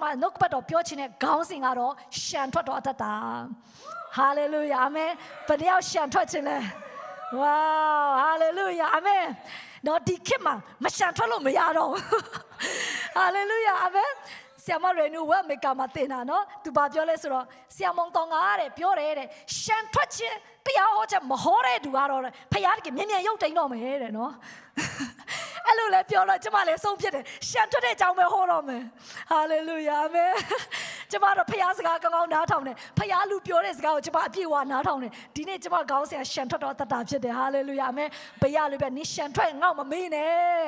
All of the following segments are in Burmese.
နှုတ်ပတ်တော်ပြောချင်တဲ့ခေါင်းစဉ်ကတော့ရှံထွက်တော်တတ်တာဟာလေလုယာအာမင်ဘယ်တယောက်ရှံထွက်ခြင်းလဲဝါးဟာလေလုယာအာမင်နော်ဒီခေတ်မှာမရှံထွက်လို့မရတော့ဟာလေလုယာအာမင်ဆရာမရေနူဝဲမေကာမတင်တာနော်သူဘာပြောလဲဆိုတော့ဆရာမုံတော်ငါတဲ့ပြောတယ်တဲ့ရှံထွက်ခြင်းတရားဟောချက်မဟောတဲ့သူကတော့ဖယားတကယ်မြင်မြင်ရုပ်တိန်တော့မယ်တဲ့နော်အဲ့လိုလဲပြောတော့ကျမလည်းဆုံးဖြစ်တယ်ရှံထွက်တဲ့အကြောင်းပဲဟောတော့မယ်ဟာလေလုယာအာမင်ကျမတော့ဖယားစကားကောင်းကောင်းနားထောင်တယ်ဖယားလူပြောတဲ့စကားကိုကျမအပြည့်အဝနားထောင်တယ်ဒီနေ့ကျမခေါင်းဆရာရှံထွက်တော့တတ်တာဖြစ်တယ်ဟာလေလုယာအာမင်ဘယ်ရလို့ပဲနင်ရှံထွက်ငေါ့မမေးနဲ့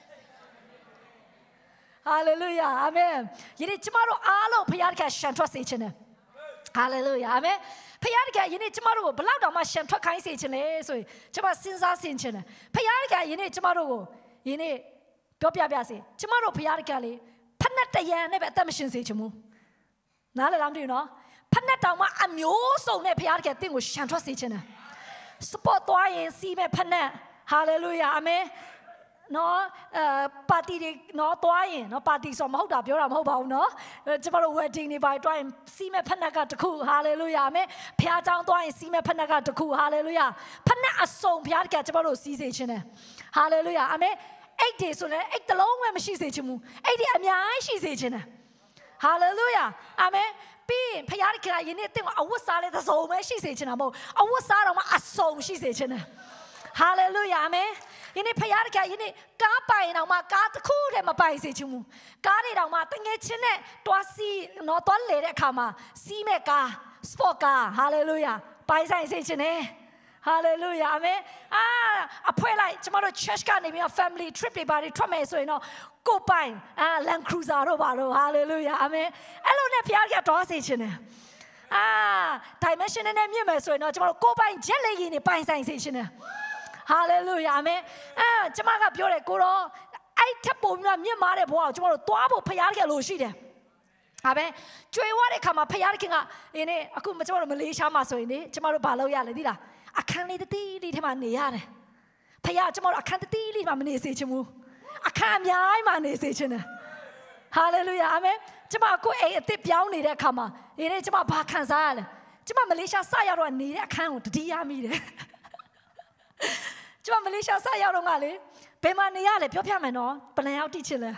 ဟာလေလုယာအာမင်ယနေ့ကျမတို့အားလုံးဖယားတကယ်ရှံထွက်စေခြင်းတယ်ဟာလေလုယာအာမင်ဖယားတကယ်ယနေ့ကျမတို့ကိုဘလောက်တောင်မှရှံထွက်ခိုင်းစေခြင်းလဲဆိုရင်ကျမစဉ်းစားဆင်ခြင်းတယ်ဖယားတကယ်ယနေ့ကျမတို့ကိုယနေ့ပြောပြစေကျမတို့ဖယားတကယ်လေဖက်နဲ့တရံနဲ့ပဲအသက်မရှင်စေချင်ဘူးနားလည်လားမသိဘူးနော်ဖက်နဲ့တောင်မှအမျိုးစုံနဲ့ဖယားတကယ်တင့်ကိုရှံထွက်စေခြင်းတယ်စပေါ်သွားရင်စီးမဲ့ဖက်နဲ့ဟာလေလုယာအာမင်နော်ပါတီတွေနော်သွားရင်နော်ပါတီဆိုမဟုတ်တာပြောတာမဟုတ်ပါဘူးနော်ကျမတို့ wedding တွေပါတွားရင်စီးမဲ့ဖက်နှက်ကတခုဟာလေလုယာအာမင်ဖခင်เจ้าတွားရင်စီးမဲ့ဖက်နှက်ကတခုဟာလေလုယာဖက်နှက်အစုံဖခင်ကကျမတို့စီးစေခြင်းတယ်ဟာလေလုယာအာမင်အိတ်တွေဆိုလည်းအိတ်တစ်လုံးပဲမရှိစေချင်ဘူးအိတ်တွေအများကြီးရှိစေခြင်းတယ်ဟာလေလုယာအာမင်ပြီးဖခင်ကယနေ့တင့်အဝတ်စားလေးတစ်စုံပဲရှိစေခြင်းတာမဟုတ်အဝတ်စားတော့မှအစုံရှိစေခြင်းတယ်ဟာလေလုယာအာမင်ယနေ့ဖယားတကယ်ယနေ့ကားပိုင်တော့မှကားတစ်ခုတည်းမပိုင်စေချင်ဘူးကားတွေတော့မှတငယ်ချင်းနဲ့တွားစီနော်တွားလေတဲ့အခါမှာစီးမဲ့ကားစပေါ့ကားဟာလေလုယာပိုင်ဆိုင်စေချင်တယ်ဟာလေလုယာအာမင်အဖွဲလိုက်ကျမတို့ church ကနေပြီးတော့ family trip တွေပါတွေထွက်မယ်ဆိုရင်တော့ကိုပိုင်land cruiser တို့ပါတော့ဟာလေလုယာအာမင်အဲ့လိုနဲ့ဖယားကတွားစေချင်တယ်dimension နဲ့မြင့်မယ်ဆိုရင်တော့ကျမတို့ကိုပိုင် jet လေးကြီးနေပိုင်ဆိုင်စေချင်တယ်ဟာလေလုယာအာမင်ကျမကပြောတယ်ကိုတော့အဲ့ထပ်ပုံပြီးမြင့်မားတဲ့ဘဝကိုကျမတို့သွားဖို့ဖယားကလို့ရှိတယ်ဟာပဲကျွေးဝတဲ့ခါမှာဖယားခင်ကဒီနေ့အခုကျမတို့မလေးရှားမှာဆိုရင်လေကျမတို့ဘာလုပ်ရလဲသိလားအခန်းလေးတီးလေးထဲမှာနေရတယ်ဖယားကျမတို့အခန်းတီးလေးမှာမနေစေချင်ဘူးအခန်းအများကြီးမှာနေစေချင်တယ်ဟာလေလုယာအာမင်ကျမအခုအိမ်အစ်စ်ပြောင်းနေတဲ့အခါမှာဒီနေ့ကျမဘာခံစားရလဲကျမမလေးရှားစရောက်တော့နေတဲ့အခန်းကိုတတိယမိတယ်ကျမမလေးရှားစရောက်တော့ကလေဘယ်မှာနေရလဲပြောပြမယ်နော်ဘယ်နှယောက်တိချင်လဲ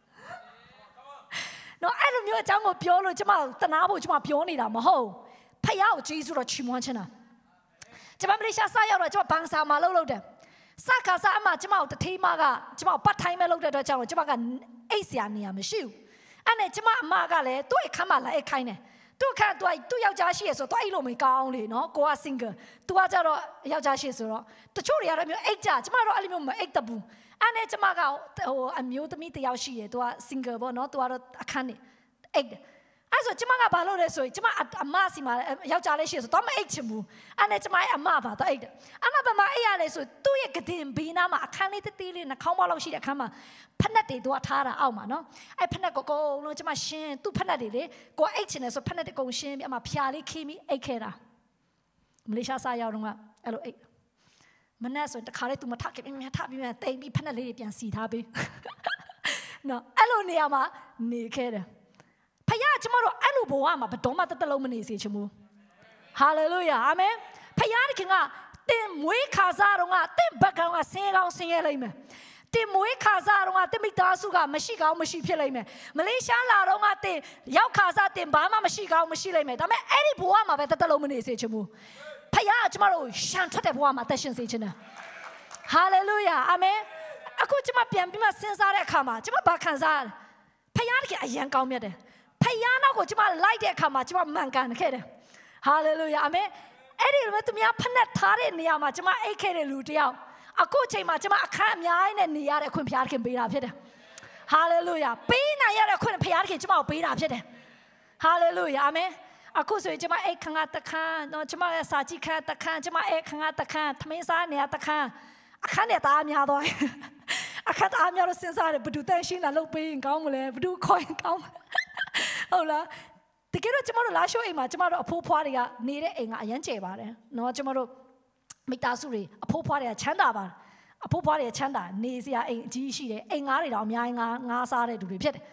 နော်အဲ့လိုမျိုးအကြောင်းကိုပြောလို့ကျမတနာဖို့ကျမပြောနေတာမဟုတ်ဖယားကိုဂျေဇုတော်ချီးမွမ်းချင်တာကျမမလေးရှားစရောက်တော့ကျမဘန်ဆာမှာလှုပ်တယ်စကားစားအမကျမကိုတထေးမကကျမကိုပတ်ထိုင်းမဲ့လှုပ်တဲ့အတွက်ကြောင့်ကျမကအိတ်ဆရာနေရမရှိဘူးအဲ့နဲ့ကျမအမကလည်းသူ့အခန်းမှာလာအိတ်ခိုင်းတယ်သူ့အခန်းသူ့ယောက်ျားရှိရဆိုတော့အိတ်လို့မကောင်းလေနော်ကိုက single သူကကြတော့ယောက်ျားရှိဆိုတော့တချို့တွေကတော့မျိုးအိတ်ကြကျမတို့အဲ့လိုမျိုးမအိတ်တဘူးအဲ့နဲ့ကျမကဟိုအမျိုးသမီးတစ်ယောက်ရှိရသူက single ပေါ့နော်သူကတော့အခန်းနေအိတ်အဲ့ဆိုကျမကဘာလုပ်လဲဆိုရင်ကျမအမစီမှာယောက်ျားလေးရှိဆိုတော့မအိတ်ချင်ဘူးအဲ့နဲ့ကျမရဲ့အမပါတော့အိတ်အမဘာမှအိတ်ရလဲဆိုသူ့ရဲ့ကတင်ဘေးနားမှာအခန်းလေးတေးလေးနှာခေါင်းပေါက်လောက်ရှိတဲ့အခန်းမှာဖက်နှက်တွေသူကထားတာအောက်မှာနော်အဲ့ဖက်နှက်ကိုကုန်းလုံးကျမရှင်းသူ့ဖက်နှက်တွေလေကိုအိတ်ချင်တယ်ဆိုဖက်နှက်တွေကုန်းရှင်းပြီးအမဖျားလေးခင်းပြီးအိတ်ခဲတာမလေးရှားစားရောက်တော့ကအဲ့လိုအိတ်မနဲ့ဆိုတခါလေးသူမထခဲ့ပြီးထပြီးတိမ်ပြီးဖက်နှက်လေးတွေပြန်စီထားပေးနော်အဲ့လိုနေရာမှာနေခဲ့တယ်ဖယားကျမတို့အဲ့လိုဘဝမှာဘယ်တော့မှတလုံးမနေစေချင်ဘူးဟာလေလုယာအာမင်ဖယားခင်ကတင်မွေးခါစားတော့ကတင်ဘက်ကောင်ကဆင်းကောင်းဆင်းရဲလိမ့်မယ်တင်မွေးခါစားတော့ကတင်မိသားစုကမရှိကောင်းမရှိဖြစ်လိမ့်မယ်မလေးရှားလာတော့ကတင်ရောက်ခါစားတင်ဘာမှမရှိကောင်းမရှိလိမ့်မယ်ဒါပေမဲ့အဲ့ဒီဘဝမှာပဲတလုံးမနေစေချင်ဘူးဖယားကျမတို့ရှံထွက်တဲ့ဘဝမှာအသက်ရှင်စေချင်တယ်ဟာလေလုယာအာမင်အခုကျမပြန်ပြီးမှစဉ်းစားတဲ့အခါမှာကျမဘာခံစားရလဲဖယားကအရန်ကောင်းမြတ်တယ်ဖယားနောက်ကိုကျမလိုက်တဲ့အခါမှာကျမမှန်ကန်ခဲ့တယ်ဟာလေလုယာအာမင်အဲ့ဒီလိုသူများဖက်နှက်ထားတဲ့နေရာမှာကျမအိတ်ခဲ့တဲ့လူတယောက်အခုအချိန်မှာကျမအခန်းအများကြီးနဲ့နေရတဲ့အခွင့်ဖယားခင်ပေးတာဖြစ်တယ်ဟာလေလုယာပေးနိုင်ရတဲ့အခွင့်ဖယားခင်ကျမကိုပေးတာဖြစ်တယ်ဟာလေလုယာအာမင်အခုဆိုရင်ကျမအိတ်ခန်းကတခန်းတော့ကျမရဲ့စာကြည့်ခန်းတခန်းကျမအိတ်ခန်းကတခန်းသမင်းစားနေရတခန်းအခန်းနဲ့တအားများသွားအခန်းတအားများလို့စဉ်းစားတယ်ဘယ်သူတန်းရှင်းလာလုပ်ပေးရင်ကောင်းမလဲဘယ်သူခေါ်ရင်ကောင်းဟုတ်လားတကယ်တော့ကျမတို့လာရှိုးအိမ်မှာကျမတို့အဖိုးဖွားတွေကနေတဲ့အိမ်ကအရန်ကျယ်ပါတယ်နော်ကျမတို့မိသားစုတွေအဖိုးဖွားတွေကချမ်းသာပါတယ်အဖိုးဖွားတွေချမ်းသာနေစရာအိမ်အကြီးရှိတယ်အိမ်ငါးတွေတော့အများကြီးငါးစားတဲ့လူတွေဖြစ်တယ်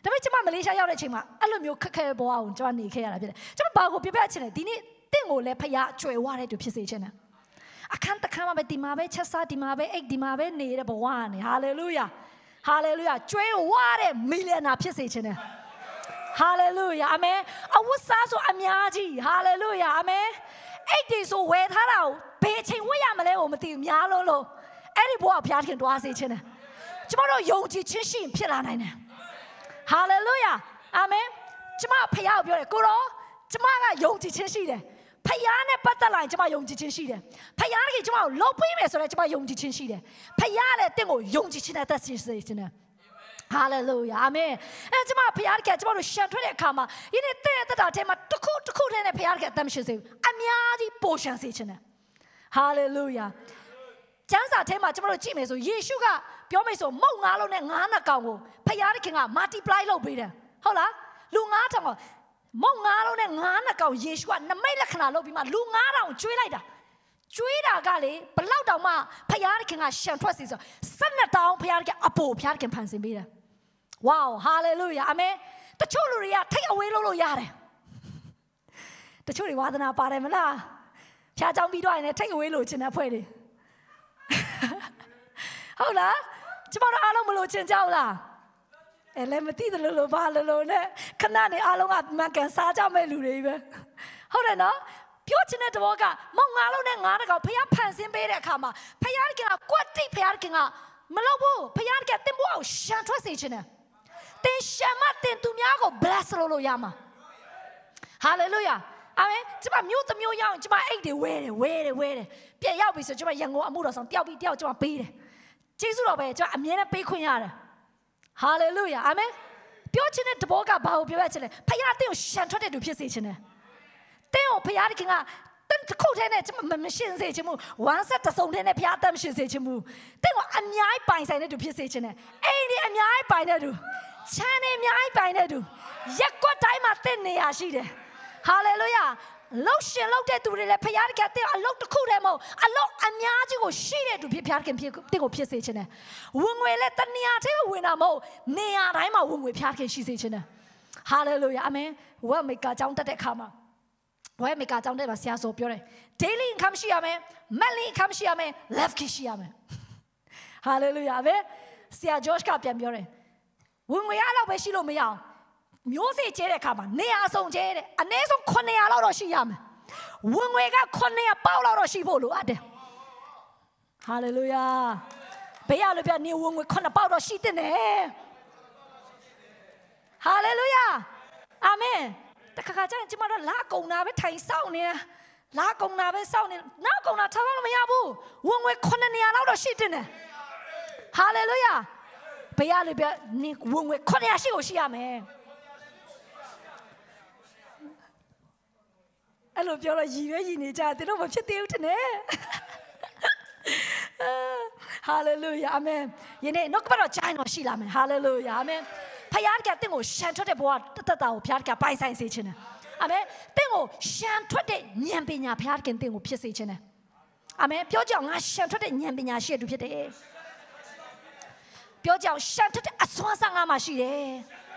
ဒါပေမဲ့ကျမမလေးရှားရောက်တဲ့အချိန်မှာအဲ့လိုမျိုးခက်ခဲဘဝကိုကျမနေခဲ့ရတာဖြစ်တယ်ကျမဘာကိုပြပြချင်လဲဒီနေ့တင့်ကိုလည်းဖခင်ကြွယ်ဝတဲ့သူဖြစ်စေချင်တယ်အခန်းတစ်ခန်းမှာပဲဒီမှာပဲချက်စားဒီမှာပဲအိတ်ဒီမှာပဲနေတဲ့ဘဝနဲ့ဟာလေလုယာဟာလေလုယာကြွယ်ဝတဲ့မီလီယံနာဖြစ်စေချင်တယ်ဟာလေလုယာအာမင်အဝတ်စားဆိုအများကြီးဟာလေလုယာအာမင်အိတ်ဒီဆိုဝယ်ထားတာကိုဘယ်ချိန်ဝတ်ရမလဲကိုမသိဘူးများလို့အဲ့ဒီဘဝဘုရားခင်တွားစေချင်တယ်ကျမတို့ယုံကြည်ခြင်းရှိရင်ဖြစ်လာနိုင်တယ်ဟာလေလုယာအာမင်ကျမဖခင်ကိုပြောတယ်ကိုရောကျမကယုံကြည်ခြင်းရှိတယ်ဖခင်နဲ့ပတ်သက်လာရင်ကျမယုံကြည်ခြင်းရှိတယ်ဖခင်ကကျမကိုလှုပ်ပေးမယ်ဆိုတော့ကျမယုံကြည်ခြင်းရှိတယ်ဖခင်လည်းတင့်ကိုယုံကြည်ခြင်းနဲ့သက်စေခြင်းနဲ့ဟာလေလုယာအာမင်အဲကျမဖခင်ကကျမတို့ရှံထွက်တဲ့အခါမှာယနေ့တဲ့သက်တာထဲမှာတစ်ခုတည်းနဲ့ဖခင်ကအသက်မရှိစေဘူးအများကြီးပိုရှံစေခြင်းနဲ့ဟာလေလုယာကျမ်းစာထဲမှာကျမတို့ကြည့်မယ်ဆိုယေရှုကပြောမယ်ဆိုမုတ်9လုံးနဲ့9နှစ်ကောင်ကိုဖခင်က multiply လုပ်ပေးတယ်ဟုတ်လားလူ9000ကိုမုတ်9လုံးနဲ့9နှစ်ကောင်ယေရှုကနမိတ်လက္ခဏာလုပ်ပြီးမှလူ9000ကျွေးလိုက်တာကျွေးတာကလေဘလောက်တောင်မှဖခင်ကရှံထွက်စီဆို12တောင်ဖခင်ကအပိုဖခင်ဖန်ဆင်းပေးတယ်ဝေါဟာလေလုယာအာမင်တချို့လူတွေကထိတ်အဝေးလို့ရတယ်တချို့တွေဝါသနာပါတယ်မလားဖျားကြောင်ပြီးတော့ရင်ထိတ်အဝေးလို့ချင်တဲ့ဖွဲ့တွေဟုတ်လားကျမတို့အားလုံးမလို့ချင်ကြဘူးလားအဲ့လည်းမသိတယ်လို့ဘာလို့နဲ့ခဏနေအားလုံးကမကန်စားကြမဲ့လူတွေပဲဟုတ်တယ်နော်ပြောချင်တဲ့ဘောကမောင်9လုံးနဲ့9တကောင်ဖခင်ဖန်ဆင်းပေးတဲ့အခါမှာဖခင်ကကွက်တိဖခင်ကမလုပ်ဘူးဖခင်ကတင်ဘောကိုရှံထွက်စေချင်တယ်တင်ရှံမတင်သူများကို bless လို့ရမှာ hallelujah အာမင်ကျမမျိုးတစ်မျိုးရအောင်ကျမအိတ်တွေဝဲတယ်ပြက်ရောက်ပြီဆိုကျမရန်ကုန်အမှုတော်ဆောင်တယောက်ပြီးတယောက်ကျမပေးတယ်ကျေးဇူးတော်ပဲကျမအမြဲတမ်းပေးခွင့်ရတယ် hallelujah အာမင်ပြောချင်တဲ့တဘောကဘာကိုပြောရချင်လဲဖခင်အတင်းကိုရှံထွက်တဲ့သူဖြစ်စေချင်တယ်တင်းကိုဖခင်ကတခုတည်းနဲ့ကျမမရှင်းစေချင်ဘူးဝမ်းဆက်တစုံတည်းနဲ့ဖခင်အသက်မရှင်းစေချင်ဘူးတင်းကိုအများကြီးပိုင်ဆိုင်တဲ့သူဖြစ်စေချင်တယ်အိမ်ဒီအများကြီးပိုင်တဲ့သူချမ်းနေအများကြီးပိုင်တဲ့သူရက်ကွက်တိုင်းမှာတင်းနေရရှိတယ် hallelujah လောက်ရှင်လောက်တဲ့သူတွေလည်းဖခင်ကတဲ့အလုပ်တစ်ခုတည်းမဟုတ်အလုပ်အများကြီးကိုရှိတဲ့သူဖြစ်ဖခင်တင်းကိုဖြစ်စေချင်တယ်ဝင်ငွေလည်းတနေရာတည်းဝင်တာမဟုတ်နေရာတိုင်းမှာဝင်ငွေဖခင်ရှိစေချင်တယ် hallelujah အာမင်ဝက်မေကာကြောင်းတက်တဲ့အခါမှာဝက်မေကာကြောင်းတက်မှာဆရာဆိုပြောတယ် daily income ရှိရမယ် monthly income ရှိရမယ် left key ရှိရမယ် hallelujah ပဲဆရာ Josh ကပြန်ပြောတယ်ဝင်ငွေအဲ့လောက်ပဲရှိလို့မရအောင်မျိုးစေ့ကျဲတဲ့အခါမှာနေရာဆုံးကျဲတဲ့အနည်းဆုံး900လောက်တော့ရှိရမယ်ဝင်ငွေက900ပေါက်လောက်တော့ရှိဖို့လိုအပ်တယ်ဟာလေလုယာဘေးရလို့ပြနေဝင်ငွေ9ပေါက်တော့ရှိတဲ့နဲ့ဟာလေလုယာအာမင်တခါကျရင်ကျမတို့လာကုန်တာပဲထိုင်စောင့်နေလာကုန်တာပဲစောင့်နေနောက်ကုန်တာထားလို့မရဘူးဝင်ငွေ900လောက်တော့ရှိတဲ့နဲ့ဟာလေလုယာဘေးရလို့ပြနေဝင်ငွေ900ရှိကိုရှိရမယ်အဲ့လိုပြောတော့ရည်နေကြတယ်တော့မဖြစ်သေးဘူးထင်တယ်ဟာလေလုယာအာမင်ယနေ့နှုတ်ကပတ်တော်ကြားရင်တော့ရှိလာမယ်ဟာလေလုယာအာမင်ဖခင်ကတင့်ကိုရှံထွက်တဲ့ဘဝတသက်တာကိုဖခင်ကပိုင်ဆိုင်စေခြင်းတယ်အာမင်တင့်ကိုရှံထွက်တဲ့ဉာဏ်ပညာဖခင်ကတင့်ကိုဖြစ်စေခြင်းတယ်အာမင်ပြောကြအောင်ငါရှံထွက်တဲ့ဉာဏ်ပညာရှိတဲ့သူဖြစ်တယ်ပြောကြအောင်ရှံထွက်တဲ့အစွမ်းစားငါမှရှိတယ်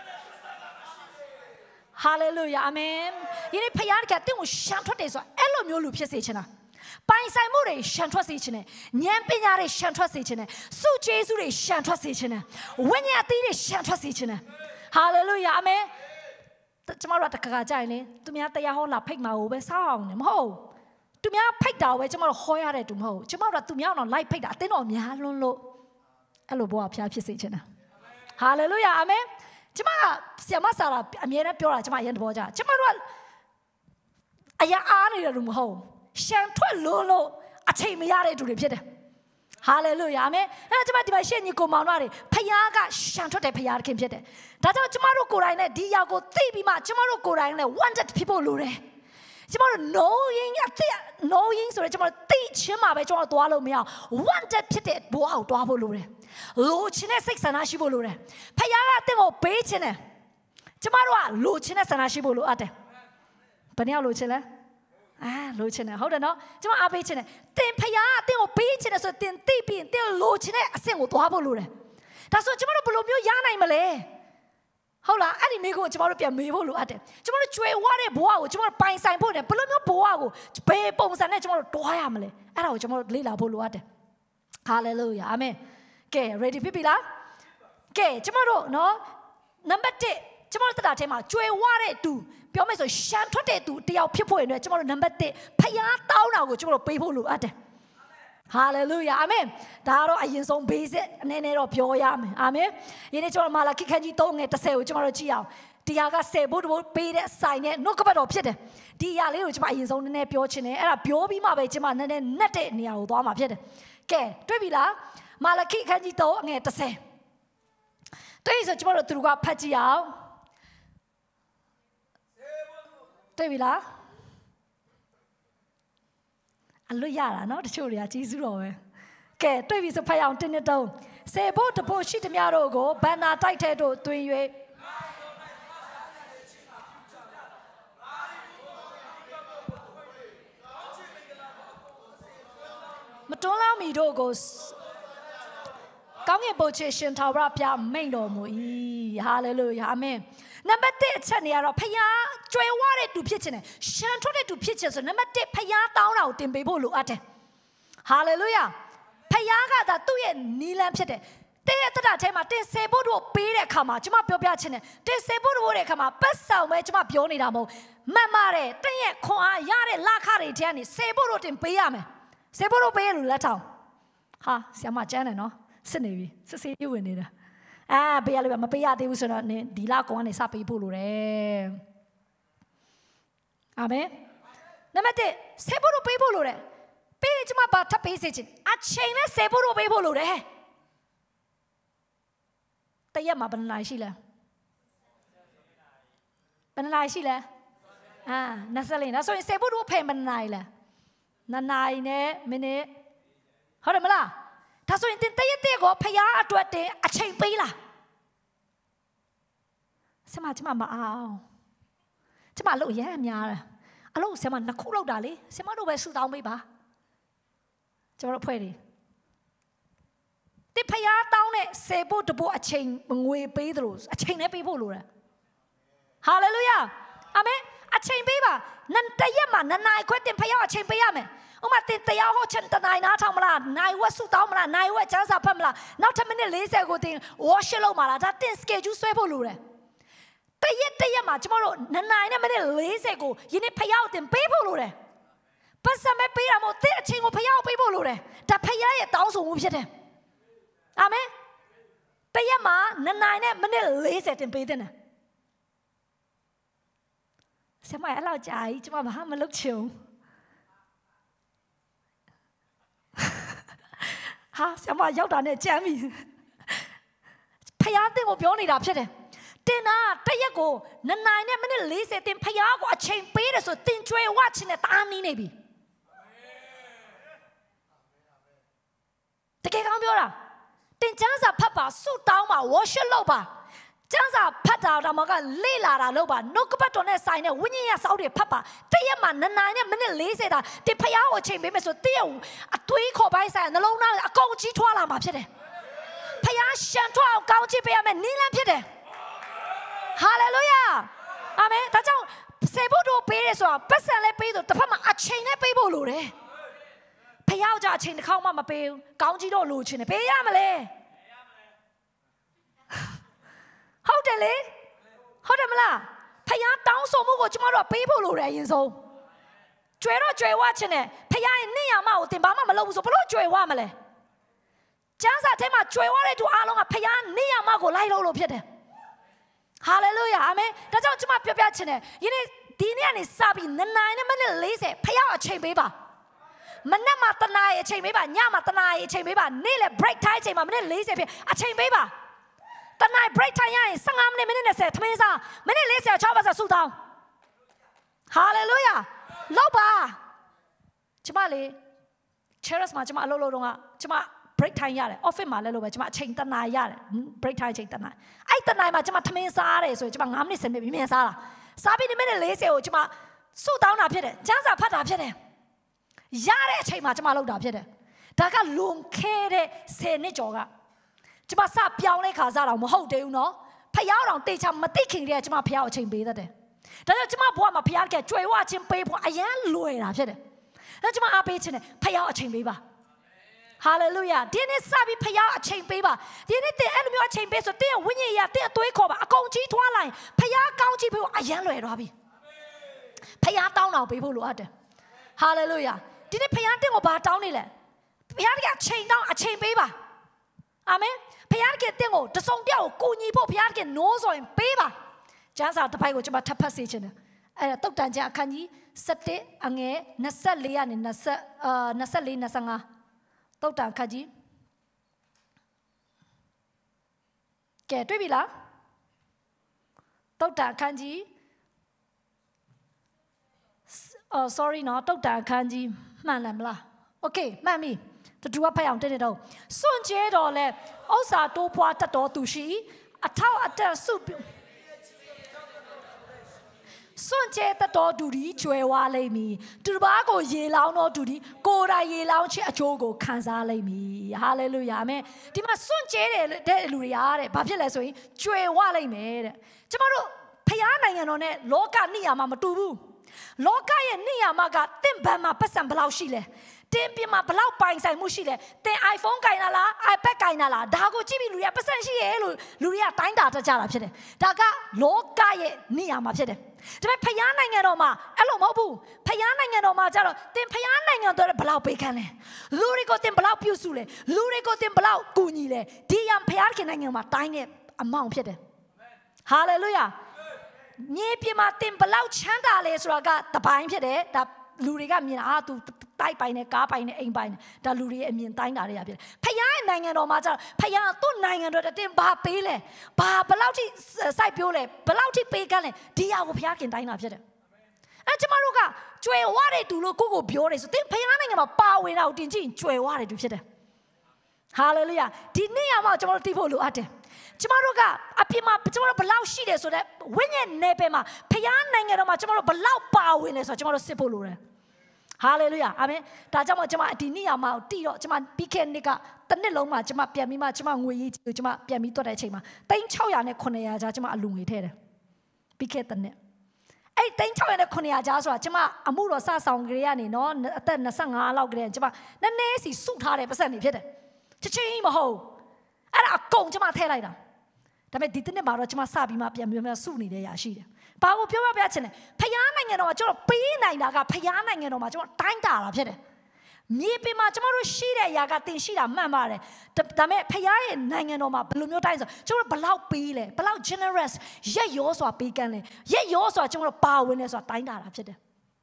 hallelujah amen ယနေ့ဖခင်ကတင့်ကိုရှံထွက်တယ်ဆိုတော့အဲ့လိုမျိုးလူဖြစ်စေချင်တာပိုင်ဆိုင်မှုတွေရှံထွက်စေချင်တယ်ဉာဏ်ပညာတွေရှံထွက်စေချင်တယ်စုကျေးဇူးတွေရှံထွက်စေချင်တယ်ဝိညာဉ်အသီးတွေရှံထွက်စေချင်တယ် hallelujah amen ကျမတို့တခါကြရင်လေသူများတရားဟောလာဖိတ်မှာကိုပဲစောင်းနေမဟုတ်သူများဖိတ်တာကိုပဲကျမတို့ဟောရတဲ့သူမဟုတ်ကျမတို့ကသူများတော့လိုက်ဖိတ်တာအတင်းတော်များလွန်းလို့အဲ့လိုဘောကဖျားဖြစ်စေချင်တာ hallelujah amen ကျမကဆရာမဆရာအမြဲတမ်းပြောတာကျမအရင်တဘောကြကျမတို့ကအရာအားနေတယ်လို့မဟုတ်ရှံထွက်လို့အချိန်မရတဲ့သူတွေဖြစ်တယ်ဟာလေလုယာအာမင်အဲ့ကျမဒီမှာရှေ့ညီကိုမောင်တို့တွေဖခင်ကရှံထွက်တဲ့ဖခင်ခင်ဖြစ်တယ်ဒါကြောင့်ကျမတို့ကိုယ်တိုင်နဲ့ဒီရောက်ကိုသိပြီးမှကျမတို့ကိုယ်တိုင်နဲ့ wanted people လို့တယ်ကျမတို့ knowing ဆိုတော့ကျမတို့သိချင်းမှာပဲကျမတို့သွားလို့မရအောင် wanted ဖြစ်တဲ့ဘဝကိုသွားဖို့လိုတယ်လိုချင်တဲ့စိတ်ဆန္ဒရှိဖို့လိုတယ်ဖခင်ကတင့်ကိုပေးချင်တယ်ကျမတို့ကလိုချင်တဲ့ဆန္ဒရှိဖို့လိုအပ်တယ်ဘယ်နည်းလိုချင်လဲလိုချင်တယ်ဟုတ်တယ်နော်ကျမအားပေးချင်တယ်တင်ဖခင်ကတင့်ကိုပေးချင်တယ်ဆိုတင်သိပြီးတင်လိုချင်တဲ့အဆင့်ကိုသွားဖို့လိုတယ်ဒါဆိုကျမတို့ဘယ်လိုမျိုးရနိုင်မလဲဟုတ်လားအဲ့ဒီမိကိုကျမတို့ပြန်မေးဖို့လိုအပ်တယ်ကျမတို့ကြွယ်ဝတဲ့ဘဝကိုကျမတို့ပိုင်ဆိုင်ဖို့နဲ့ဘယ်လိုမျိုးဘဝကိုဘယ်ပုံစံနဲ့ကျမတို့တွားရမလဲအဲ့ဒါကိုကျမတို့လေ့လာဖို့လိုအပ်တယ်ဟာလေလုယာအာမင်ကဲ ready ဖြစ်ပြီလားကဲကျမတို့နော်နံပါတ်1ကျမတို့တက်တာထဲမှာကြွယ်ဝတဲ့သူပြောမယ်ဆိုရှမ်းထွက်တဲ့သူတယောက်ဖြစ်ဖို့ရင်ကျမတို့နံပါတ်1ဖျားတောင်းတာကိုကျမတို့ပေးဖို့လိုအပ်တယ်ဟာလေလုယာအာမင်ဒါကတော့အရင်ဆုံး basic အနေနဲ့တော့ပြောရမယ်အာမင်ယနေ့ကျွန်တော်မာလာခိခန်းကြီး3ငယ်30ကိုကျွန်တော်တို့ကြည့်အောင်ဒီဟာက10ဘုတ်ပေးတဲ့ဆိုင်နဲ့နှုတ်ကပတ်တော်ဖြစ်တယ်ဒီဟာလေးကိုကျွန်မအရင်ဆုံးနည်းနည်းပြောချင်တယ်အဲ့ဒါပြောပြီးမှပဲကျွန်မနည်းနည်းနှက်တဲ့နေရာကိုသွားမှာဖြစ်တယ်ကဲတွေ့ပြီလားမာလာခိခန်းကြီး3ငယ်30တွေ့ပြီဆိုကျွန်တော်တို့သူကဖတ်ကြည့်အောင်တွေ့ပြီလားအလွတ်ရတာနော်တချို့တွေကကြီးစုတော်ပဲကဲတွေ့ပြီဆိုဖတ်ရအောင်တင်းတုံးစေဖို့တဖို့ရှိသမျှတို့ကိုဘန္နာတိုက်ထဲတို့တွင်၍မတွန်းလောင်းမီတို့ကိုကောင်းကင်ဘုရားရှင်ထာဝရဘုရားမိန့်တော်မူ၏ဟာလေလုယာအာမင်နံပါတ်1အချက်နေရတော့ဖယားကြွယ်ဝတဲ့သူဖြစ်ခြင်းနဲ့ရှမ်းထွက်တဲ့သူဖြစ်ခြင်းဆိုနံပါတ်1ဖယားတောင်းတာကိုတင်ပေးဖို့လိုအပ်တယ်ဟာလေလုယာဖယားကသာသူ့ရဲ့နီလန်းဖြစ်တယ်တဲ့ရဲ့တတာထဲမှာတင်စေဖို့တို့ပေးတဲ့အခါမှာကျွန်မပြောပြခြင်းနဲ့တင်စေဖို့တို့တဲ့အခါမှာပတ်ဆောင်ပဲကျွန်မပြောနေတာမဟုတ်မှန်ပါတယ်တဲ့ရဲ့ခွန်အားရတဲ့လခတွေထဲကနေစေဖို့တို့တင်ပေးရမယ်စေဖို့တို့ပေးရလို့လက်ထောင်ဟာဆရာမကျန်းတယ်နော်စစ်နေပြီစစ်စေးဝင်နေတာပေးရလို့မပေးရသေးဘူးဆိုတော့ဒီလကောင်ကနေစပေးဖို့လိုတယ်အာမင်နံပါတ်1စေဖို့တို့ပေးဖို့လိုတယ်ပေးရင်ကျွန်မဘာထပ်ပေးစေချင်အချိန်နဲ့စေဖို့တို့ပေးဖို့လိုတယ်တရက်မှာဘယ်နှနိုင်ရှိလဲဘယ်နှနိုင်ရှိလဲ24ဒါဆိုရင်စေဖို့တို့ဖယ်ဘယ်နှနိုင်လဲ2နိုင်နဲ့မိနစ်ဟုတ်တယ်မလားဒါဆိုရင်တင်တရက်ကိုဖျားအတွက်တင်အချိန်ပေးလားဆရာမကျမမအောင်ကျမလို့ရမ်းများတယ်အလို့ဆရာမ2ခုလောက်တာလေဆရာမတို့ပဲဆူတောင်းပေးပါကျွန်တော်တို့ဖွဲ့တယ်တင်ဖျားတောင်းတဲ့စေဖို့တဖို့အချိန်ငွေပေးသလိုအချိန်နဲ့ပေးဖို့လိုတယ်ဟာလေလုယာအာမင်အချိန်ပေးပါတရက်မှာ2နိုင်ခွဲတင်ဖျားအချိန်ပေးရမယ်ဥမာတင်တရားဟောချက်တနိုင်နားထောင်မလားနိုင်ဝက်ဆူတောင်းမလားနိုင်ဝက်ကျန်းစာဖတ်မလားနောက်ထပ်မိနစ်40ကိုတင် worship လုပ်မှာလားဒါတင် schedule ဆွဲဖို့လိုတယ်တရက်မှာကျမတို့2နိုင်နဲ့မိနစ်40ကိုယနေ့ဖျားကိုတင်ပေးဖို့လိုတယ်ပတ်စံမဲ့ပေးတာမို့တဲ့အချိန်ကိုဖျားကိုပေးဖို့လိုတယ်ဒါဖျားရဲ့တောင်းဆိုမှုဖြစ်တယ်အာမင်တရက်မှာ2နိုင်နဲ့မိနစ်40တင်ပေးတဲ့နော်ဆရာမအဲ့လောက်ကြာကြီးကျမဘာမှမလုပ်ချင်ဟာဆရာမရောက်တာနဲ့ကြမ်းပြီဖျားတင်ကိုပြောနေတာဖြစ်တယ်တင်တာတရက်ကို2နိုင်နဲ့မိနစ်40တင်ဖျားကိုအချိန်ပေးတယ်ဆိုတင်ကျွေးဝချင်းနဲ့တားနီးနေပြီတကယ်ကောင်းပြောတာတင်ကျမ်းစာဖတ်ပါဆုတောင်းပါ worship လုပ်ပါကျမ်းစာဖတ်တာတော့မကလေ့လာတာလုပ်ပါနှုတ်ကပတ်တော်နဲ့ဆိုင်တဲ့ဝိညာဉ်ရစောက်တွေဖတ်ပါတရက်မှာ2နိုင်နဲ့မိနစ်40တာတင်ဖျားကိုအချိန်ပေးမယ်ဆိုတရက်အသွေးခေါ်ပိုင်းဆိုင်နှလုံးသားအကုန်ကြီးထွားလာမှာဖြစ်တယ်ဖျားရှန်ထွားအောင်ကောင်းချီးပေးရမယ်နည်းလမ်းဖြစ်တယ်ဟာလေလုယာအာမင်ဒါကြောင့်စေဖို့တို့ပေးရဆိုတာပတ်စံလည်းပေးဆိုတစ်ဖက်မှာအချိန်နဲ့ပေးဖို့လိုတယ်ဖျားကြောင့်အချိန်တစ်ခေါက်မှမပေးဘူးကောင်းကြီးတော့လိုချင်တယ်ပေးရမလဲဟုတ်တယ်လေဟုတ်တယ်မလားဖျားတောင်းဆိုမှုကိုကျမတို့ပေးဖို့လိုတယ်အရင်ဆုံးကျွဲတော့ကျွဲဝချင်တယ်ဖျားရဲ့နေရမကိုတင်ဘာမှမလုပ်ဘူးဆိုဘလို့ကျွဲဝမလဲကျမ်းစာထဲမှာကျွဲဝတဲ့သူအားလုံးကဖျားနေရမကိုလိုက်လို့ဖြစ်တယ်ဟာလေလုယာအာမင်ဒါကြောင့်ကျမပြောပြချင်တယ်ယနေ့ဒီနေ့ကနေစပြီး2နိုင်နဲ့မိနစ်40ဖျားအချိန်ပေးပါမနေ့မှ1နာရီအချိန်ပေးပါညမှ1နာရီအချိန်ပေးပါနေ့လေ break time အချိန်မှာမိနစ်40ဖြစ်အချိန်ပေးပါတနိုင် break time ရရင်15မိနစ်မိနစ်20ထမင်းစားမိနစ်40 6ပါးစဆူတောင်းဟာလေလုယာလောက်ပါကျမလေ chairs မှာကျမအလုပ်လုပ်တော့ကကျမ break time ရတယ် office မှာလည်းလို့ပဲကျမအချိန်တနာရတယ် break time အချိန်တနာအဲ့တနာမှာကျမထမင်းစားရတယ်ဆိုရင်ကျမ9မိနစ်10မိနစ်မြန်စားတာစားပြီးမိနစ်40ကိုကျမစုတောင်းတာဖြစ်တယ်ကျန်းစာဖတ်တာဖြစ်တယ်ရတဲ့အချိန်မှာကျမလုပ်တာဖြစ်တယ်ဒါကလွန်ခဲ့တဲ့10နှစ်ကျော်ကကျမစပြောင်းလဲခါစားတော့မဟုတ်သေးဘူးနော်ဖဖယားတော်တေချာမသိခင်တည်းကကျမဖယားကိုချိန်ပေးတတ်တယ်ဒါကြောင့်ကျမဘဝမှာဖယားကကြွယ်ဝခြင်းပေးဖို့အရန်လွယ်တာဖြစ်တယ်ဒါကျမအားပေးခြင်းနဲ့ဖယားအချိန်ပေးပါဟာလေလုယာဒီနေ့စပြီးဖယားအချိန်ပေးပါဒီနေ့တင်အဲ့လိုမျိုးအချိန်ပေးဆိုတင်းဝိညာဉ်ရတင်းအသွေးခေါ်ပါအကုန်ကြီးထွားလိုက်ဖယားကောင်းကြီးပေးဖို့အရန်လွယ်သွားပြီဖယားတောင်းတော်ပေးဖို့လိုအပ်တယ်ဟာလေလုယာဒီနေ့ဖယားတင်းကိုဘာတောင်းနေလဲဖယားကအချိန်တောင်းအချိန်ပေးပါအာမင်ဖယားကတင်းကိုတစုံတယောက်ကိုကူညီဖို့ဖယားကနိုးဆိုရင်ပေးပါကျမ်းစာတစ်ပိုက်ကိုကျွန်မထပ်ဖတ်စေချင်တယ်အဲ့တုတ်တန်ကျမ်းအခန်းကြီး7အငယ်24ကနေ24 25တုတ်တန်အခန်းကြီးကဲတွေ့ပြီလားတုတ်တန်အခန်းကြီးsorry နော်တုတ်တန်အခန်းကြီးမှန်တယ်မလား okay မှန်ပြီတူကဖတ်အောင်တင်းနေတော့စွန့်ကြဲတော်လဲဥစ္စာတိုးဖွားတတ်တော်သူရှိအထောက်အတန့်စုစွန့်ကြဲတတ်တော်သူဒီကျွယ်ဝလိမ့်မည်သူတစ်ပါးကိုရေလောင်းတော်သူဒီကိုယ်တိုင်ရေလောင်းခြင်းအကျိုးကိုခံစားလိမ့်မည်ဟာလေလုယာအာမင်ဒီမှာစွန့်ကြဲတဲ့လူတွေအားတဲ့ဘာဖြစ်လဲဆိုရင်ကျွယ်ဝလိမ့်မယ်တဲ့ကျမတို့ဖျားနိုင်ငံတော်နဲ့လောကနိယာမမတူဘူးလောကရဲ့နိယာမကတင့်ဘန်မှာပတ်စံဘယ်လောက်ရှိလဲတင်းပြမှာဘလောက်ပိုင်ဆိုင်မှုရှိလဲတင် iPhone ကင်လာလား iPad ကင်လာလားဒါကိုကြည့်ပြီးလူတွေကပတ်စံရှိရဲလို့လူတွေကတိုင်းတာတတ်ကြတာဖြစ်တယ်ဒါကလောကရဲ့နိယာမဖြစ်တယ်ဒါပေမဲ့ဖျားနိုင်ငံတော်မှာအဲ့လိုမဟုတ်ဘူးဖျားနိုင်ငံတော်မှာကျတော့တင်ဖျားနိုင်ငံတော်ဘလောက်ပေးခံလဲလူတွေကိုတင်ဘလောက်ပြုစုလဲလူတွေကိုတင်ဘလောက်ကူညီလဲဒီရန်ဖျားခင်နိုင်ငံမှာတိုင်းတဲ့အမောင်ဖြစ်တယ်ဟာလေလုယာမြေပြင်မှာတင်ဘလောက်ချမ်းသာလဲဆိုတာကတပိုင်းဖြစ်တယ်ဒါလူတွေကမြင်သူတိုက်ပိုင်နဲ့ကားပိုင်နဲ့အိမ်ပိုင်နဲ့ဒါလူတွေရဲ့အမြင်တိုင်းတာတွေကဖြစ်တယ်ဖျားရဲ့နိုင်ငံတော်မှာကျတော့ဖျားသူ့နိုင်ငံတော်တင်ဘာပေးလဲဘာဘလောက်ထိစိုက်ပြိုးလဲဘလောက်ထိပေးကမ်းလဲဒီဟာကိုဖျားခင်တိုင်းတာဖြစ်တယ်အဲကျမတို့ကကျွယ်ဝတဲ့သူလို့ကိုပြောတယ်ဆိုတင်ဖျားနိုင်ငံမှာပါဝင်တာကိုတင်ကြည့်ကျွယ်ဝတဲ့သူဖြစ်တယ်ဟာလေလုယာဒီနေ့ရမှာကျမတို့သိဖို့လိုအပ်တယ်ကျမတို့ကအပြင်မှာကျမတို့ဘလောက်ရှိတယ်ဆိုတော့ဝိညာဉ်နယ်ပယ်မှာဖျားနိုင်ငံတော်မှာကျမတို့ဘလောက်ပါဝင်လဲဆိုတော့ကျမတို့စစ်ဖို့လိုတယ်ဟာလေလုယာအာမင်ဒါကြောင့်မို့ကျမဒီနေ့ရမှာတီးတော့ကျမပြီးခဲ့နှစ်ကတစ်နှစ်လုံးမှာကျမပြန်ပြီးမှကျမငွေရေးကျမပြန်ပြီးတွက်တဲ့အချိန်မှာ600နဲ့900ကြားကျမအလူငွေထည့်တယ်ပြီးခဲ့တဲ့နှစ်အဲ့600နဲ့900ကြားဆိုတာကျမအမှုတော်စဆောင်ကလေးကနေနော်အသက်25လောက်ကလေးကျမနည်းနည်းစီစုထားတဲ့ပတ်စံနေဖြစ်တယ်ချက်ချင်းမဟုတ်အဲ့ဒါအကုန်ကျမထည့်လိုက်တာဒါပေမဲ့ဒီတစ်နှစ်မှာတော့ကျမစပြီးမှပြန်ပြီးမှစုနေတဲ့ရာရှိတယ်ဘာကိုပြောပြချင်လဲဖျားနိုင်ငံတော်မှာကျွန်တော်ပေးနိုင်တာကဖျားနိုင်ငံတော်မှာကျွန်တော်တိုင်းတာတာဖြစ်တယ်မြေပြင်မှာကျွန်တော်တို့ရှိတဲ့အရာကတင်ရှိတာမှန်ပါတယ်ဒါပေမဲ့ဖျားရဲ့နိုင်ငံတော်မှာဘယ်လိုမျိုးတိုင်းဆိုကျွန်တော်တို့ဘလောက်ပေးလဲဘလောက် generous ရက်ရောစွာပေးကမ်းလဲရက်ရောစွာကျွန်တော်တို့ပါဝင်လဲဆိုတာတိုင်းတာတာဖြစ်တယ်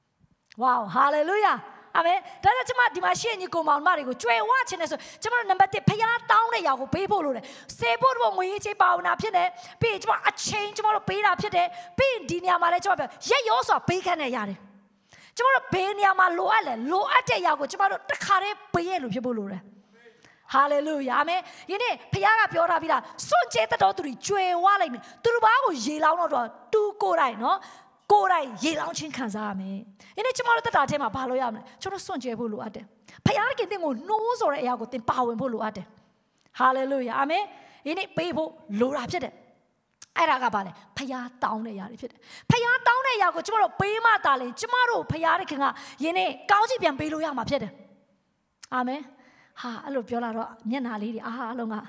wow hallelujah အာမင်ဒါကြောင့်ကျွန်မဒီမှာရှေ့ညီကိုမောင်မတွေကိုကြွယ်ဝခြင်းနဲ့ဆိုကျွန်တော်တို့နံပါတ်1ဖျားတောင်းတဲ့ຢာကိုပေးဖို့လိုတယ်စေဖို့တော့ငွေရေးချေးပါဝနာဖြစ်တယ်ပြီးရင်ကျွန်မအချိန်ကျွန်တော်တို့ပေးတာဖြစ်တယ်ပြီးရင်ဒီနေရာမှာလည်းကျွန်တော်ရက်ရောစွာပေးခန့်နေရတယ်ကျွန်တော်တို့ဘယ်နေရာမှာလိုအပ်လဲလိုအပ်တဲ့ຢာကိုကျွန်တော်တို့တစ်ခါတည်းပေးရလို့ဖြစ်ဖို့လိုတယ်ဟာလေလုယာအာမင်ယနေ့ဖခင်ကပြောထားပြီးသားစွန့်ကြဲတတ်တော်သူတွေကြွယ်ဝလိုက်မယ်သူတို့ဘာကိုရေလောင်းတော့တူကိုယ်တိုင်နော်ကိုယ်တိုင်ရေလောင်းခြင်းခံစားရမယ်ယနေ့ကျွန်တော်တို့တက်တာထဲမှာဘာလို့ရမလဲကျွန်တော်စွန့်ကြဲဖို့လိုအပ်တယ်ဖခင်ကတင်ကိုနှိုးဆိုတဲ့အရာကိုတင်ပါဝင်ဖို့လိုအပ်တယ်ဟာလေလုယာအာမင်ယနေ့ပေးဖို့လိုတာဖြစ်တယ်အဲ့ဒါကဘာလဲဖခင်တောင်းတဲ့အရာတွေဖြစ်တယ်ဖခင်တောင်းတဲ့အရာကိုကျွန်တော်တို့ပေးမှတာလေကျွန်တော်တို့ဖခင်ကယနေ့ကောင်းချီးပြန်ပေးလို့ရမှာဖြစ်တယ်အာမင်ဟာအဲ့လိုပြောလာတော့မျက်နှာလေးတွေအားအလုံးကဟဲ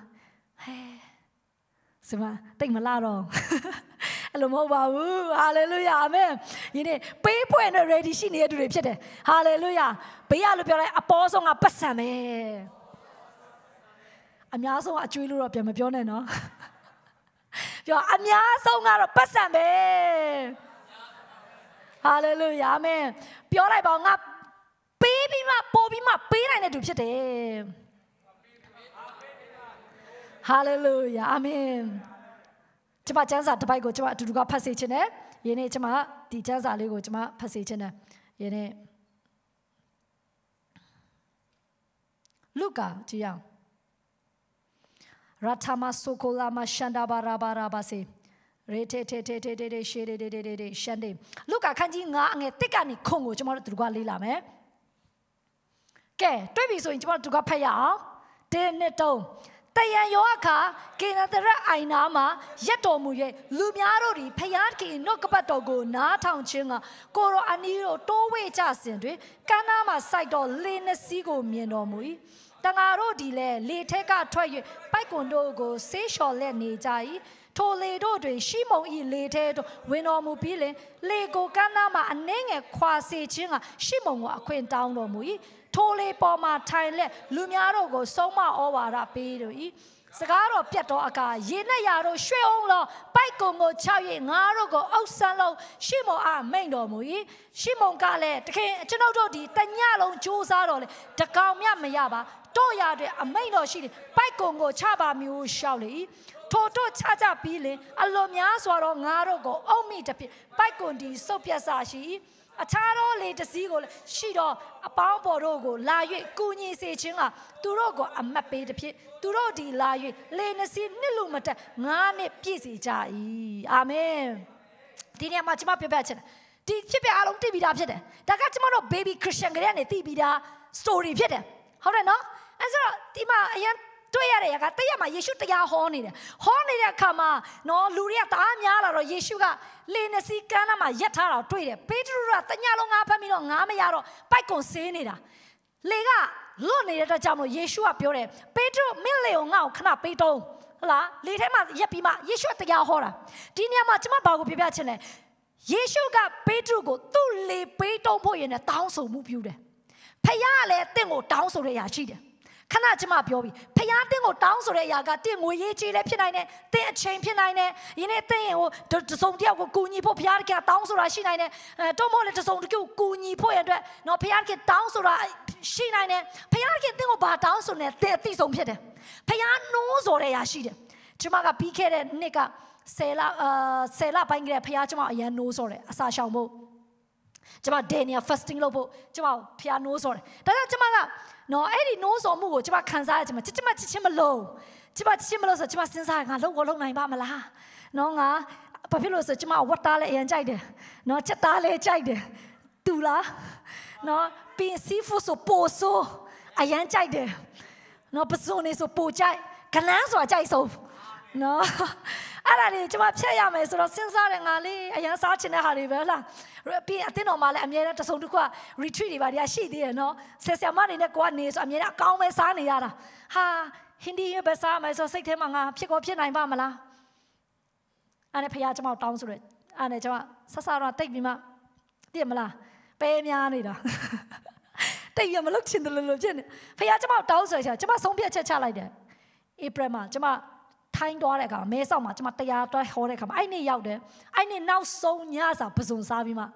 စမတိတ်မလာတော့အဲ့လိုမဟုတ်ပါဘူးဟာလေလုယာအာမင်ယနေ့ပေးဖွင့်တဲ့ ready ရှိနေတဲ့သူတွေဖြစ်တယ်ဟာလေလုယာဘေးရလို့ပြောလိုက်အပေါ်ဆုံးကပတ်စံပဲအများဆုံးအကျွေးလို့တော့ပြန်မပြောနဲ့နော်ပြောအများဆုံးကတော့ပတ်စံပဲဟာလေလုယာအာမင်ပြောလိုက်ပါငါပေးပြီးမှပို့ပြီးမှပေးနိုင်တဲ့သူဖြစ်တယ်ဟာလေလုယာအာမင်ကျွန်မကျမ်းစာတစ်ပိုက်ကိုကျွန်မအတူတူကဖတ်စေခြင်းနဲ့ယနေ့ကျွန်မဒီကျမ်းစာလေးကိုကျွန်မဖတ်စေခြင်းနဲ့ယနေ့လုကာကြည့်အောင်ရထမဆိုကိုလာမရှန်ဒါဘာရာဘာရာဘာစေရေတေတေတေတေတေရှေတေတေတေတေရှန်ဒေလုကာခန်းကြီး9အငယ်1ကနေခုံကိုကျွန်မတို့အတူတူကလေ့လာမယ်ကဲတွေ့ပြီဆိုရင်ကျွန်တော်တို့ကဖတ်ရအောင်တင်းနှစ်တုံး Tayan Yoaka, Kenatara Ainama, Yetomuye, Lumiaro, Payaki, Nokapatogo, Natown Chinga, Koro Aniro, Towe Jasindre, Kanama Saito, Lena Sigo Mienomui, Tangaro Dile, Leteka Toy, Pacondogo, Seisho Leni Jai, Toledo, Shimo E. Lated, Winomubile, Lego Kanama, and Nenge Quasi Chinga, Shimo, Quentown Mui. Tole Poma Tile, Lumiaro go Soma Owara Pedoi, Sagaro Pietro Aka, Yena Yaro, Shreonlo, Paikongo Chaye, Narogo, Osalo, Shimo A Mendo Mui, Shimon Gale, Genodo di, Tanyalo, Josaro, Takamia Mayaba, Toya de Ameno Shili, Paikongo Chaba Mu Shauli, Toto Chaja Pile, Alomia Swaro, Narogo, Omi Tapi, Paikondi, Sopia Sashi. A taro later seagull, Shido, a pound borogo, Laye, Kuni Sechinga, Turogo, a mappe the pit, Turodi Laye, Lenasi, Nilumata, Nane Pisi Jai. Amen. Dinia Machima Pebachin. Did Chippy Along Tibida Pede? Takachimano baby Christian Granny Tibida story Pede. How do I know? And so, Tima, Ayan. Toya Tayama, Yeshu Taya Horny. Horny Kama, no Luria Tanyala or Yeshuga, Lenasi Kanama, Yatara, Twitter, Pedro, Tanyalonga Pamino, Namayaro, Paikon Senida. Lega, Loni at Jamo, Yeshua Pure, Pedro, Milleo now, Kana Peto, La, Litema, Yapima, Yeshua Taya Hora. Dinia Machima Bago Pibachene. Yeshuga Pedro go, Tule Peto Boy in a town so move you there. Payale, Tengo, town so they are cheated. Kanachima Biobi, Payanting or down so they are got Tim Wichi Lepinine, their champion, in a thing or the Sondiago Guni Popiarca, down so I shinine, don't want to sound to Guni Poet, no Piarca down so I shinine, Piarca thing about down so net, there is on Peter. Payan knows or they are sheet. Chimaga Piket and Nika, Sela Bangre, Piachama, and knows or Sasha Mo. Jama Dania fasting lobo, Jama piano or Jamaga. No, Eddie knows or move, Jama Kansai, Jama Chimalo, Jama Chimalo, Jama Sinsa, and Logo Long Bamala. No, Papilos, Jama, what Tale and Jide, no Chatale Jide, Tula, no, being seafood so poor so, I ain't Jide, no Pasone so poor Jai, Canas or Jai so. No, I don't know. Chayam is or since I am such in a hurry. Be a tin on my Amira to Sonduka retreat by the Ashi, no, says your money in the Guanis, Amira, Calme Saniara. Ha, Hindi Besama, so say him, pick up your nine Bamala. And a Payajama down to it. And a Jama Sasara, take me, ma, dear Mala, pay me Anida. Take your looks in the little gin. Payajama down to it, Jama Sombia Chalide. Ibrema, Jama. Time dollar, Mesa, Mataya, Horecam. I need out there. I need now so Nyasa, Pazun Savima.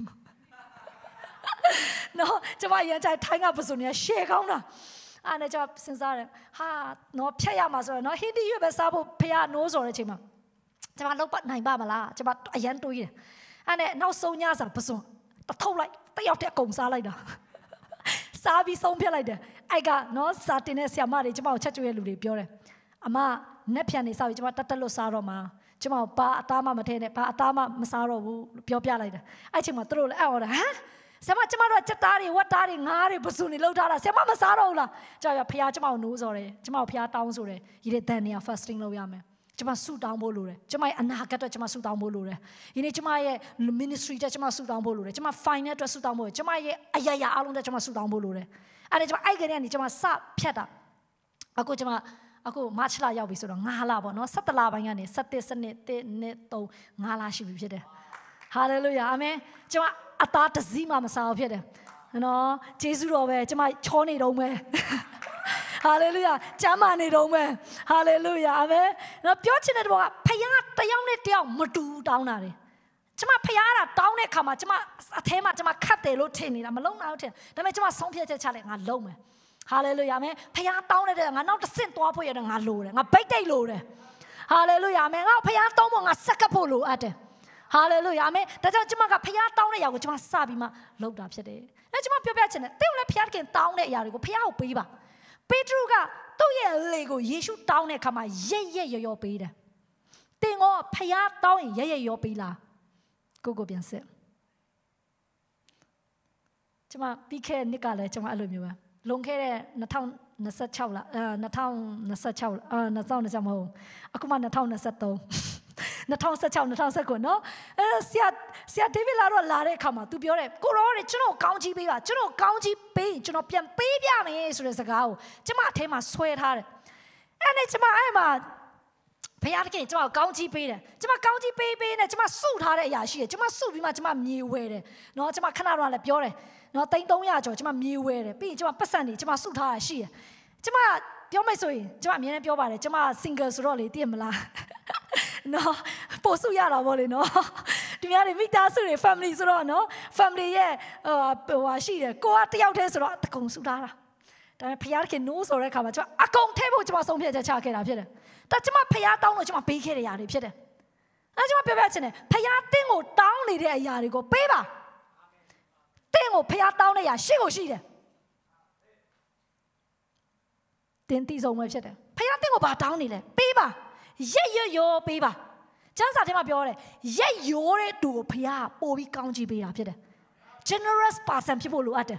No, Jamaya, tying up Pazunia, shake on. And a job since I ha, no Payamaz, no Hindi, you have a sabo Paya nose or a chima. Jama look but nine Babala, Jabat Ayan to you. And now so Nyasa, Pazun. The toe like, they out there comes like that. Sabi Sompia like that. I got no Satiness Yamari, Jamal Chatuel, Pure. Ama. Nepian is out Tatalo Saroma, Jamal Pa Atama Matene, Pa Atama Masaro, Piopia like that. I think my throat out, huh? Samachama Chatari, what are Nari, Basuni, Lodara, Sama Masarola, Jaya Piajama news or Jamal Pia Towns or Yetania fasting Loyame, Jama Sudan Bolure, Jamai Anakata Jama Sudan Bolure, in Jamai ministry Jama Sudan Bolure, Jama fine at Sudan Bolure, Jamai Ayaya Alon Jama Sudan Bolure, and it's I get any Jama Sa Pieta. Aku Jama. Aku Machla Yabi so Nala, no Satala Bangani, Sate Senate Neto, Nala Shibide. Hallelujah, Amen. Jama Atata Zima Masavide. No, Jesu Rove, Jama Choni Rome. Hallelujah, Jamani Rome. Hallelujah, Amen. No Piochinet wa Payat, the young Matu downari. Jama Payara, down a kama, Jama Atema, Jama Kate Lotini, I'm alone out here. The Majama Sompia challenge, and Lome. Hallelujah, man. Pay out down at them. I know the sin to operate and I load and I beg they load. Hallelujah, man. I'll pay out down on a sakapolo at it. Hallelujah, man. That's what you pay out down there, which must sabima load up today. That's my pure. They will pay down there, Yarigo, pay out Piba. Petruga, 2 years Lego, Yeshu down there, come, ye, your beta. Thing all pay out down, ye, your pila. Go, be said. Jama, be care, Nicola, Jama, I love you. Long hair, Natan 2026လား20262026မဟုတ်အခုမှ2023 2016 2019နော်ဆရာဒေးဗစ်လာတော့လာတဲ့အခါမှာ तू ပြောတယ်ကိုရောတဲ့ကျွန်တော်ကောင်းကြီးပေးပါကျွန်တော်ကောင်းကြီးပေးကျွန်တော်ပြန်ပေးပြမယ်ဆိုတဲ့စကားကိုကျမအထဲမှာဆွဲထားတယ်အဲ့နဲ့ကျမအဲ့မှာဘုရားသခင်ကျမကောင်းကြီးပေးတယ်ကျမကောင်းကြီးပေးနဲ့ကျမစုထားတဲ့အရာရှိတယ်ကျမစုပြီးမှကျမမြေဝယ်တယ်နော်ကျမခဏတော့လည်းပြောတယ်နော်300ကျော်ကျမမြေဝယ်တယ်ပြီးရင်ကျမပတ်စံနေကျမစုထားတာရှိတယ်ကျမပြောမယ်ဆိုရင်ကျမအမြဲတမ်းပြောပါတယ်ကျမ single ဆိုတော့လေသိရမလားနော်ပို့စုရတာပေါ့လေနော်ဒီများတွေမိသားစုတွေ family ဆိုတော့နော် family ရဲ့ဟိုရှိတယ်ကိုကတယောက်တည်းဆိုတော့အကုန်စုထားတာဒါပေမဲ့ဖခင်ခင် no ဆိုတဲ့အခါမှာကျမအကုန်ထဲဖို့ကျမဆုံးဖြတ်ချက်ချခဲ့တာဖြစ်တယ်ဒါကျမဖခင်တောင်းလို့ကျမပေးခဲ့တဲ့ຢာတွေဖြစ်တယ်အဲကျမပြောပြချင်တယ်ဖခင်တင်းကိုတောင်းနေတဲ့အရာတွေကိုပေးပါတင်းကိုဖခင်တောင်းတဲ့အရာရှိကိုရှိတယ်တင်းတီဆုံးပဲဖြစ်တယ်ဖခင်တင်းကိုဘာတောင်းနေလဲပေးပါရက်ရောပေးပါကျမ်းစာထဲမှာပြောတယ်ရက်ရောတဲ့သူကိုဖခင်ပို့ပြီးကောင်းချီးပေးတာဖြစ်တယ် generous person ဖြစ်ဖို့လိုအပ်တယ်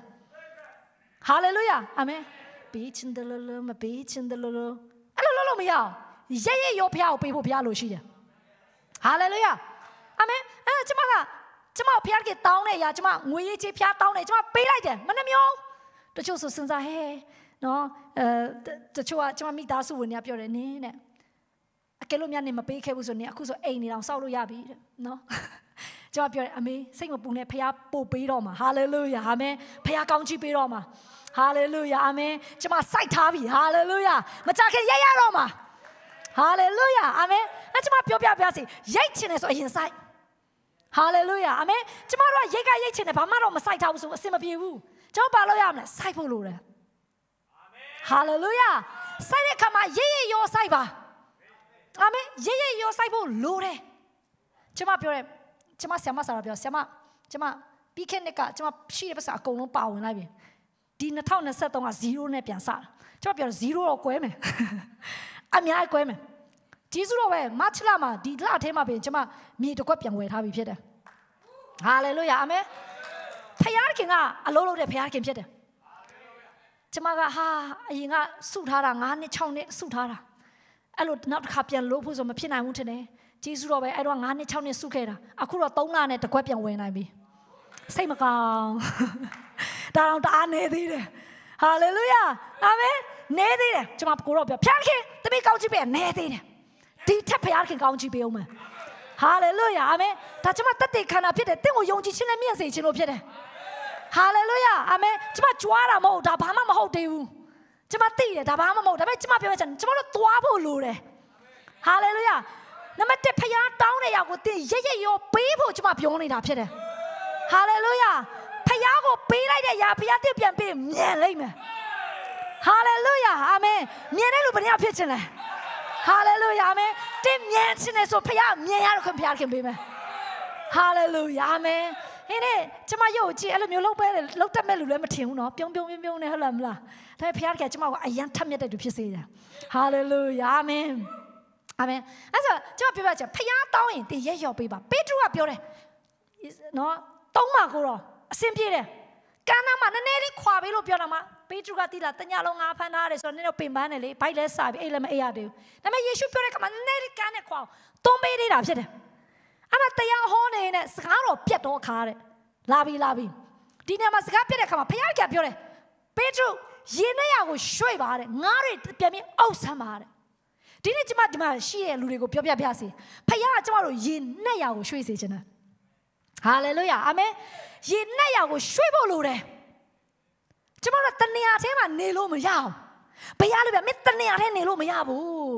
hallelujah amen ပေးချင်တယ်လို့မပေးချင်တယ်လို့အဲ့လိုလို့မရအောင်ရက်ရောဖခင်ကိုပေးဖို့ဖခင်လိုရှိတယ် hallelujah amen အဲ့ကျမဖခင်ကတောင်းတဲ့အရာကျမငွေရေးချေးဖျားတောင်းတယ်ကျမပေးလိုက်တယ်မနှမျိုးတချို့ဆိုစဉ်းစားဟဲ့နော်တချို့ကကျမမိသားစုဝင်တွေကပြောတယ်နင်းတဲ့အကယ်လို့များနေမပေးခဲ့ဘူးဆိုရင်အခုဆိုအိမ်နေတောင်စောက်လို့ရပြီတဲ့နော်ကျမပြောတယ်အမေစိတ်မပူနဲ့ဖခင်ပို့ပေးတော့မှာဟာလေလုယာအာမင်ဖခင်ကောင်းချီးပေးတော့မှာဟာလေလုယာအာမင်ကျမစိုက်ထားပြီဟာလေလုယာမကြခင်ရိုက်ရတော့မှာဟာလေလုယာအာမင်အဲ့ကျမပြောပြစီရိုက်ချင်တယ်ဆိုအရင်စိုက်ဟာလေလုယာအာမင်ကျမတို့ကရိတ်ချင်တယ်ဘာမှတော့မစိုက်ထားဘူးဆိုအဆင်မပြေဘူးကျွန်တော်ဘာလို့ရမလဲစိုက်ဖို့လိုတယ်ဟာလေလုယာစိုက်တဲ့ခါမှာရိတ်ရောစိုက်ပါအာမင်ရိတ်ရောစိုက်ဖို့လိုတယ်ကျမပြောတယ်ကျမဆရာမဆရာပြောဆရာမကျမပြီးခဲ့တဲ့ကကျမရှိတဲ့ပတ်စံအကုန်လုံးပါဝင်လိုက်ပြီဒီ2023က0နဲ့ပြန်စတာကျမပြော0တော့ကွဲမယ်အများကြီးကွဲမယ်ဂျေဇုတော်ပဲမတ်လမှာဒီလထဲမှာပြင်ကျမမြေတစ်ခွက်ပြန်ဝယ်ထားပြီဖြစ်တယ်ဟာလေလုယာအာမင်ဖခင်ကအလုံးလုံးတဲ့ဖခင်ဖြစ်တယ်ကျမကဟာအရင်ကစုထားတာ9နှစ်6နှစ်စုထားတာအဲ့လိုနောက်တစ်ခါပြန်လို့ဖို့ဆိုမဖြစ်နိုင်ဘူးထင်တယ်ဂျေဇုတော်ပဲအဲ့တော့9နှစ်6နှစ်စုခဲ့တာအခုတော့3လနဲ့တစ်ခွက်ပြန်ဝယ်နိုင်ပြီစိတ်မကောင်းဒါတော့တအားနေသေးတယ်ဟာလေလုယာအာမင်နေသေးတယ်ကျမကိုတော့ပြောဖခင်တပည့်ကောင်းချီးပေးနေသေးတယ်ဒီထက်ဖခင်ကောင်းချီးပေးအောင်မယ်ဟာလေလုယာအာမင်ဒါကျမတသက်ခန္ဓာဖြစ်တယ်တင့်ကိုယုံကြည်ခြင်းနဲ့မြင့်စေခြင်းလို့ဖြစ်တယ်ဟာလေလုယာအာမင်ကျမကြွားတာမဟုတ်ဒါဘာမှမဟုတ်သေးဘူးကျမသိတယ်ဒါဘာမှမဟုတ်ဒါပေမဲ့ကျမပြောချင်ကျမတို့သွားဖို့လိုတယ်ဟာလေလုယာနံပါတ်1ဖခင်တောင်းတဲ့ຢာကိုတင်ရက်ရောပေးဖို့ကျမပြောနေတာဖြစ်တယ်ဟာလေလုယာဖခင်ကိုပေးလိုက်တဲ့ຢာဖခင်တင်ပြန်ပေးမြင်လိမ့်မယ်ဟာလေလုယာအာမင်မြင်တဲ့လူဘယ်နှယောက်ဖြစ်ချင်လဲဟာလေလုယာအာမင်တင်မြင်ချင်တယ်ဆိုဖခင်မြင်ရတော့ဖခင်ပေးမယ်ဟာလေလုယာအာမင်ဟင်းနဲ့ကျမရုပ်ကြည့်အဲ့လိုမျိုးလောက်တတ်မဲ့လူလည်းမထင်ဘူးနော်ပြုံးနဲ့ဟုတ်လားမလားဒါပေမဲ့ဖခင်ကကျမကိုအယံထက်မြက်တဲ့သူဖြစ်စေတယ်ဟာလေလုယာအာမင်အာမင်အဲ့ဆိုကျမပြောပြချင်ဖခင်တောင်းရင်တင်ရက်ရောပေးပါပေတရုကပြောတယ်နော်သုံးပါကိုတော့အဆင်ပြေတယ်ကမ်းနားမှာနည်းနည်းလေးခွာပေးလို့ပြောတာမှပေတရုကတိလာတညလုံးငါဖမ်းထားတယ်ဆိုတော့နည်းတော့ပင်ပန်းတယ်လေဘိုက်လဲစားပြီးအိတ်လည်းမအိပ်ရသေးဘူးဒါပေမဲ့ယေရှုပြောတဲ့ခါမှာနည်းနည်းလေးကမ်းနဲ့ခွာသုံးပေးနေတာဖြစ်တယ်အဲ့မှာတရားဟောနေတဲ့စကားတော်ပြတ်တော့ခါတဲ့လာပြီဒီနေရာမှာစကားပြတ်တဲ့ခါမှာဖခင်ကပြောတယ်ပေတရုရေနဲ့ရကိုရွှေ့ပါတဲ့ငါးတွေပြန်ပြီးအောက်ဆမ်းပါတဲ့ဒီနေ့ကျမဒီမှာရှိတဲ့လူတွေကိုပြောပြစေဖခင်ကကျမတို့ရေနဲ့ရကိုရွှေ့စေခြင်းနဲ့ဟာလေလုယာအာမင်ရေနဲ့ရကိုရွှေ့ဖို့လိုတယ်ကျမတို့တနေရာထဲမှာနေလို့မရအောင်ဘုရားလည်းပြမင်းတနေရာထဲနေလို့မရဘူး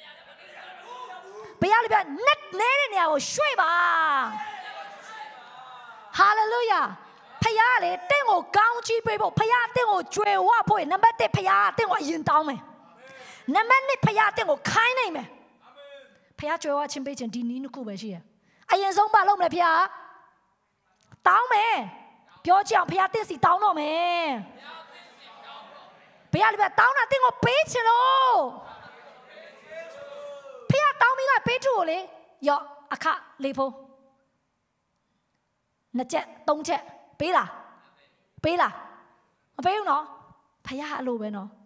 ဘုရားလည်းပြနေတဲ့နေရာကိုရွှေ့ပါဟာလေလုယာဖခင်ကလေတင့်ကိုကောင်းချီးပေးဖို့ဖခင်တင့်ကိုကြွယ်ဝဖို့နံပါတ်1ဖခင်ကတင့်ကိုအရင်တောင်းမယ်နံပါတ်2ဖခင်တင့်ကိုခိုင်းနိုင်မယ်ဖခင်ကြွယ်ဝခြင်းပေးခြင်းဒီနည်းနှစ်ခုပဲရှိရအရင်ဆုံးပါလို့မလဲဖခင်တောင်းမယ်ပြောကြအောင်ဖခင်တင့်စီတောင်းတော့မယ်ဘုရားလည်းတောင်းတာတင့်ကိုပေးချင်လို့ဖခင်တောင်းပြီးတော့ပေးသူကိုလေရော့အခလေးဖို့2ချက်3ချက်ပေးလားမပေးဘူးနော်ဖခင်အလိုပဲနော်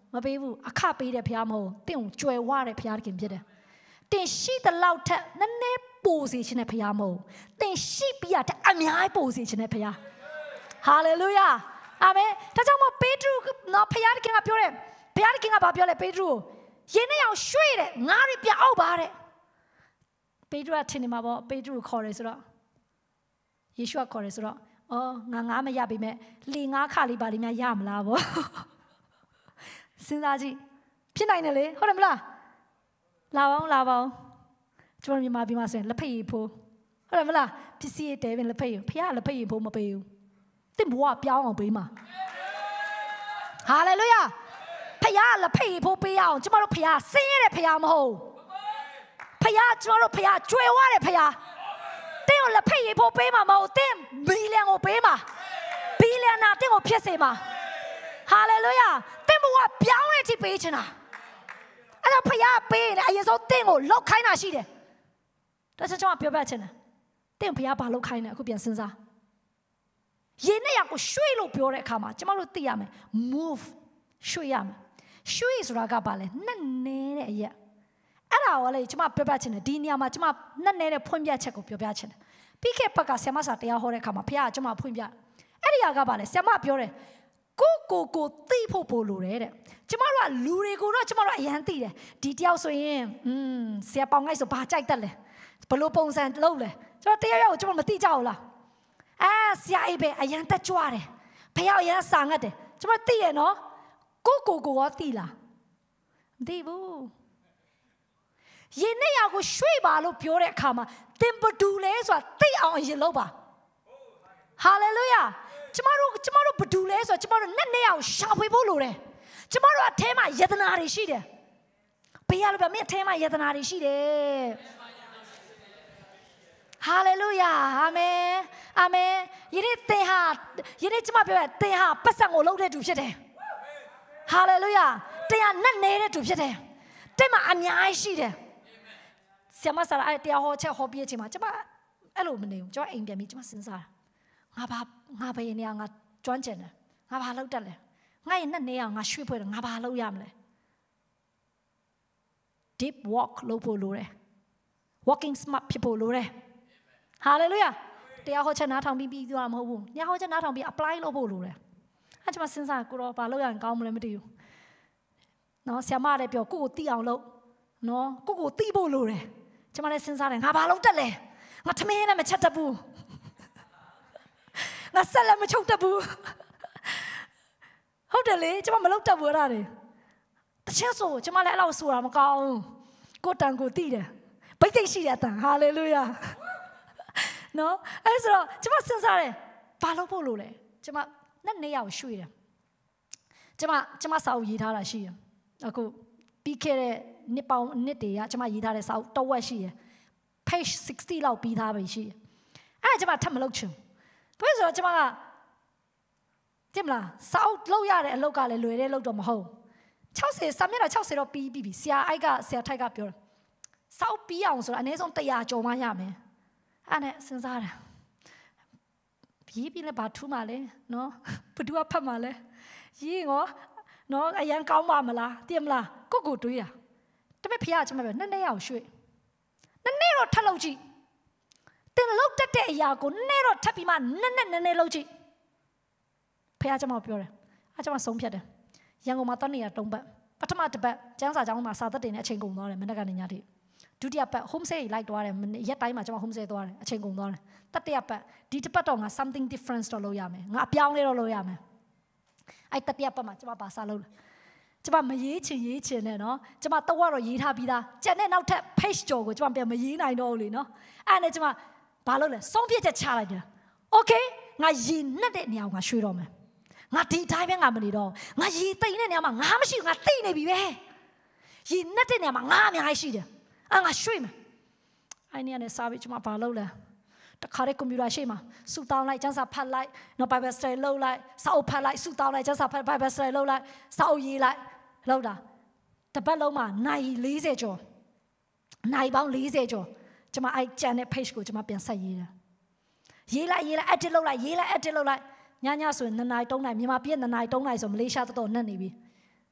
မပေးဘူးအခပေးတဲ့ဖခင်မဟုတ်တင့်ကိုကြွယ်ဝတဲ့ဖခင်ခင်ဖြစ်တယ်တင်ရှိတဲ့လောက်ထက်နည်းနည်းပိုစီခြင်းတဲ့ဖခင်မဟုတ်တင်ရှိပြီးရတဲ့အများပိုစီခြင်းတဲ့ဖခင်ဟာလေလုယာအာမင်ဒါကြောင့်မို့ပေတရုနော်ဖခင်ကပြောတယ်ဘုရားခင်ကဘာပြောလဲပေတရုကိုယင်းနဲ့အောင်ရွှေ့တယ်ငါးရီပြအောက်ပါတဲ့ပေတရုကထင်နေမှာပေါ့ပေတရုခေါ်တယ်ဆိုတော့ယေရှုကခေါ်တယ်ဆိုတော့အော်ငါမရပြီမဲ့လေငါးခါလေးပါလေးများရမလားပေါ့စဉ်းစားကြည့်ဖြစ်နိုင်တယ်လေဟုတ်တယ်မလားလာပေါင်းကျွန်တော်မြန်မာပြည်မှာဆိုရင်လက်ဖက်ရည်ဖိုးဟုတ်တယ်မလားပစ္စည်းတဲပင်လက်ဖက်ရည်ဖခင်လက်ဖက်ရည်ဖိုးမပေးဘူးတင်ဘဝပြောင်းအောင်ပေးမှာဟာလေလုယာဖခင်လက်ဖက်ရည်ဖိုးပေးအောင်ကျမတို့ဖခင်ဆင်းရဲတဲ့ဖခင်မဟုတ်ဖခင်ကျမတို့ဖခင်ကြွယ်ဝတဲ့ဖခင်တင်းကိုလက်ဖက်ရည်ဖိုးပေးမှာမဟုတ်တင်းဘီလီယံကိုပေးမှာဘီလီယံနာတင်းကိုဖြစ်စေမှာဟာလေလုယာတင်းဘဝပြောင်းတဲ့အထိပေးချင်တာအဲ့တော့ဖခင်ပေးတယ်အရင်ဆုံးတင်းကိုလောက်ခိုင်းတာရှိတယ်ဒါဆိုကျွန်တော်ပြောပြချင်တယ်တင်းဖခင်ဘာလောက်ခိုင်းလဲအခုပြန်စဉ်းစားရင်းနဲ့ရကိုရွှေ့လို့ပြောတဲ့အခါမှာကျမတို့သိရမယ် move ရွှေ့ရမယ်ရွှေ့ဆိုတာကဘာလဲနဲ့နဲတဲ့အရာအဲ့ဒါကိုလေကျမပြောပြချင်တယ်ဒီနေရာမှာကျမနဲ့နဲတဲ့ဖွင့်ပြချက်ကိုပြောပြချင်တယ်ပြီးခဲ့ဘက်ကဆရာမစာတရားဟောတဲ့အခါမှာဖခင်ကကျမဖွင့်ပြအဲ့ဒီဟာကဘာလဲဆရာမပြောတယ်ကိုသိဖို့ပို့လို့တဲ့ကျမတို့ကလူတွေကိုတော့ကျမတို့အရန်သိတယ်ဒီတယောက်ဆိုရင်ဆရာပေါင်ငိုက်ဆိုဘာကြိုက်တတ်လဲဘလို့ပုံစံလုပ်လဲကျွန်တော်တရားရောက်ကျမမသိကြဘူးလားဆရာအိပဲအရန်တက်ကြွတယ်ဖခင်အရန်စာငတ်တယ်ကျမသိရနော်ကိုရောသိလားမသိဘူးယင်းနဲ့ရောက်ကိုရွှေ့ပါလို့ပြောတဲ့အခါမှာသင်ဘဒူလဲဆိုတာသိအောင်အရင်လုပ်ပါဟာလေလုယာကျမတို့ဘဒူလဲဆိုတော့ကျမတို့နဲ့ရောက်ရှာဖွေဖို့လိုတယ်ကျမတို့အထဲမှာယတနာတွေရှိတယ်ဘယ်ရလို့ပြောမင်းအထဲမှာယတနာတွေရှိတယ်ဟာလေလုယာအာမင်အာမင်ယနေ့ကျမပြောရသင်ဟာပတ်စံကိုလှုပ်တဲ့သူဖြစ်တယ်ဟာလေလုယာတရားနဲ့နေတဲ့သူဖြစ်တယ်တဲ့မှာအများကြီးရှိတယ်ဆရာမဆရာအဲ့တရားဟောချက်ဟောပြည့်ချိန်မှာကျမအဲ့လိုမနေဘူးကျမအိမ်ပြန်ပြီးကျမစဉ်းစားငါဘယ်နေရာငါကျွမ်းကျင်တယ်ငါဘာလုပ်တတ်လဲငါရဲ့နဲ့နေအောင်ငါရွှေ့ဖွဲ့တယ်ငါဘာလုပ်ရမလဲ deep walk လုပ်ဖို့လိုတယ် walking smart ဖြစ်ဖို့လိုတယ်ဟာလေလုယာတရားဟောချက်နားထောင်ပြီးသွားမှာမဟုတ်ဘူးတရားဟောချက်နားထောင်ပြီး apply လုပ်ဖို့လိုတယ်အဲ့ကျမစဉ်းစားကိုတော့ဘာလုပ်ရရင်ကောင်းမလဲမသိဘူးနော်ဆရာမလည်းပြောကိုသိအောင်လုပ်နော်ကိုသိဖို့လိုတယ်ကျမလည်းစဉ်းစားတယ်ငါဘာလုပ်တတ်လဲငါထမင်းနဲ့မချက်တတ်ဘူးငါဆက်လည်းမချုပ်တတ်ဘူးဟုတ်တယ်လေကျမမလုပ်တတ်ဘူးအဲ့ဒါတွေတချို့ဆိုကျမလည်းအဲ့လောက်ဆိုတာမကောင်းကိုတန်ကိုသိတယ်ဘိတ်သိရှိတဲ့အတန်ဟာလေလုယာနော်အဲ့ဆိုတော့ကျမစဉ်းစားတယ်ဘာလုပ်ဖို့လိုလဲကျမနဲ့နေရောက်ရွှေ့တယ်ကျမစာအုပ်ရေးထားတာရှိတယ်အခုပြီးခဲ့တဲ့နှစ်တွေကကျမရေးထားတဲ့စာအုပ်တစ်ဝက်ရှိတယ် page 60လောက်ပြီးသားပဲရှိတယ်အဲ့ဒါကျမထပ်မလုပ်ချင်ဘာလို့ဆိုတော့ကျမကတင်မလားစာအုပ်လုပ်ရတဲ့အလုပ်ကလည်းလွယ်တဲ့အလုပ်တော့မဟုတ်60စာမျက်နှာ60တော့ပြီးပြီဆရာထိုက်ကပြောတယ်စာအုပ်ပြီးအောင်ဆိုတော့အနည်းဆုံး100ကျော်မှရမယ်အဲ့နဲ့စဉ်းစားတယ်ရေးပြီးလဲဘာထူးမှလဲနော်ဘသူကဖတ်မှလဲရေးငေါနော်အရန်ကောင်းပါမလားသိမလားကိုတွေးတာဒါပေမဲ့ဖခင်ကကျွန်မပြောနဲ့ရောက်ရွှေ့နဲ့တော့ထပ်လုပ်ကြည့်တင်လောက်တတ်တဲ့အရာကိုနဲ့တော့ထပ်ပြီးမှနဲ့လုပ်ကြည့်ဖခင်ကျွန်မပြောတယ်အဲ့ကျွန်မဆုံးဖြတ်တယ်ရန်ကုန်မှာတနေ့3ပတ်ပထမတစ်ပတ်ကျန်းစာကျောင်းမှာစာသက်တင်တဲ့အချိန်ကုန်သွားတယ်မနေ့ကနေညထိဒုတိယပတ် home stay လိုက်သွားတယ်ရက်တိုင်းမှာကျွန်မ home stay သွားတယ်အချိန်ကုန်သွားတယ်တတိယပတ်ဒီတစ်ပတ်တော့ငါ something different တော့လုပ်ရမယ်ငါအပြောင်းလဲတော့လုပ်ရမယ်အဲ့တတိယပတ်မှာကျွန်မဘာစားလုပ်လဲကျွန်မမရေးချင်နဲ့နော်ကျွန်မတော့တော့ရေးထားပြီးသားကျန်တဲ့နောက်ထပ် page ကျော်ကိုကျွန်မပြန်မရေးနိုင်တော့ဘူးလေနော်အဲ့နဲ့ကျွန်မဘာလုပ်လဲဆုံးဖြတ်ချက်ချလိုက်တယ် okay ငါရေးနဲ့တဲ့နေရာကိုငါရွှေ့တော့မယ်ငါဒီတိုင်းပဲငါမနေတော့ငါရေးသိမ့်တဲ့နေရာမှာငါမရှိငါသိနေပြီပဲရေးနဲ့တဲ့နေရာမှာငါအများကြီးရှိတယ်ငါရွှေ့မယ်အဲ့နေရာနဲ့စားပြီးကျွန်မဘာလုပ်လဲတခါတည်းကွန်ပျူတာရှေ့မှာစူတောင်းလိုက်ကျန်းစာဖတ်လိုက်နော် Bible study လုပ်လိုက်စာအုပ်ဖတ်လိုက်စူတောင်းလိုက်ကျန်းစာဖတ် Bible study လုပ်လိုက်စာအုပ်ရေးလိုက်လောက်တာတပတ်လုံးမှာနိုင်40ကျော်နိုင်ပေါင်း40ကျော်ကျွန်မအဲ့ကျန်တဲ့ page ကိုကျွန်မပြန်ဆက်ရေးတယ်ရေးလိုက် edit လုပ်လိုက် edit လုပ်လိုက်ညဆိုရင်2နာရီ3နာရီမြန်မာပြည်2နာရီ3နာရီဆိုမလေးရှားတော်နဲ့နေပြီ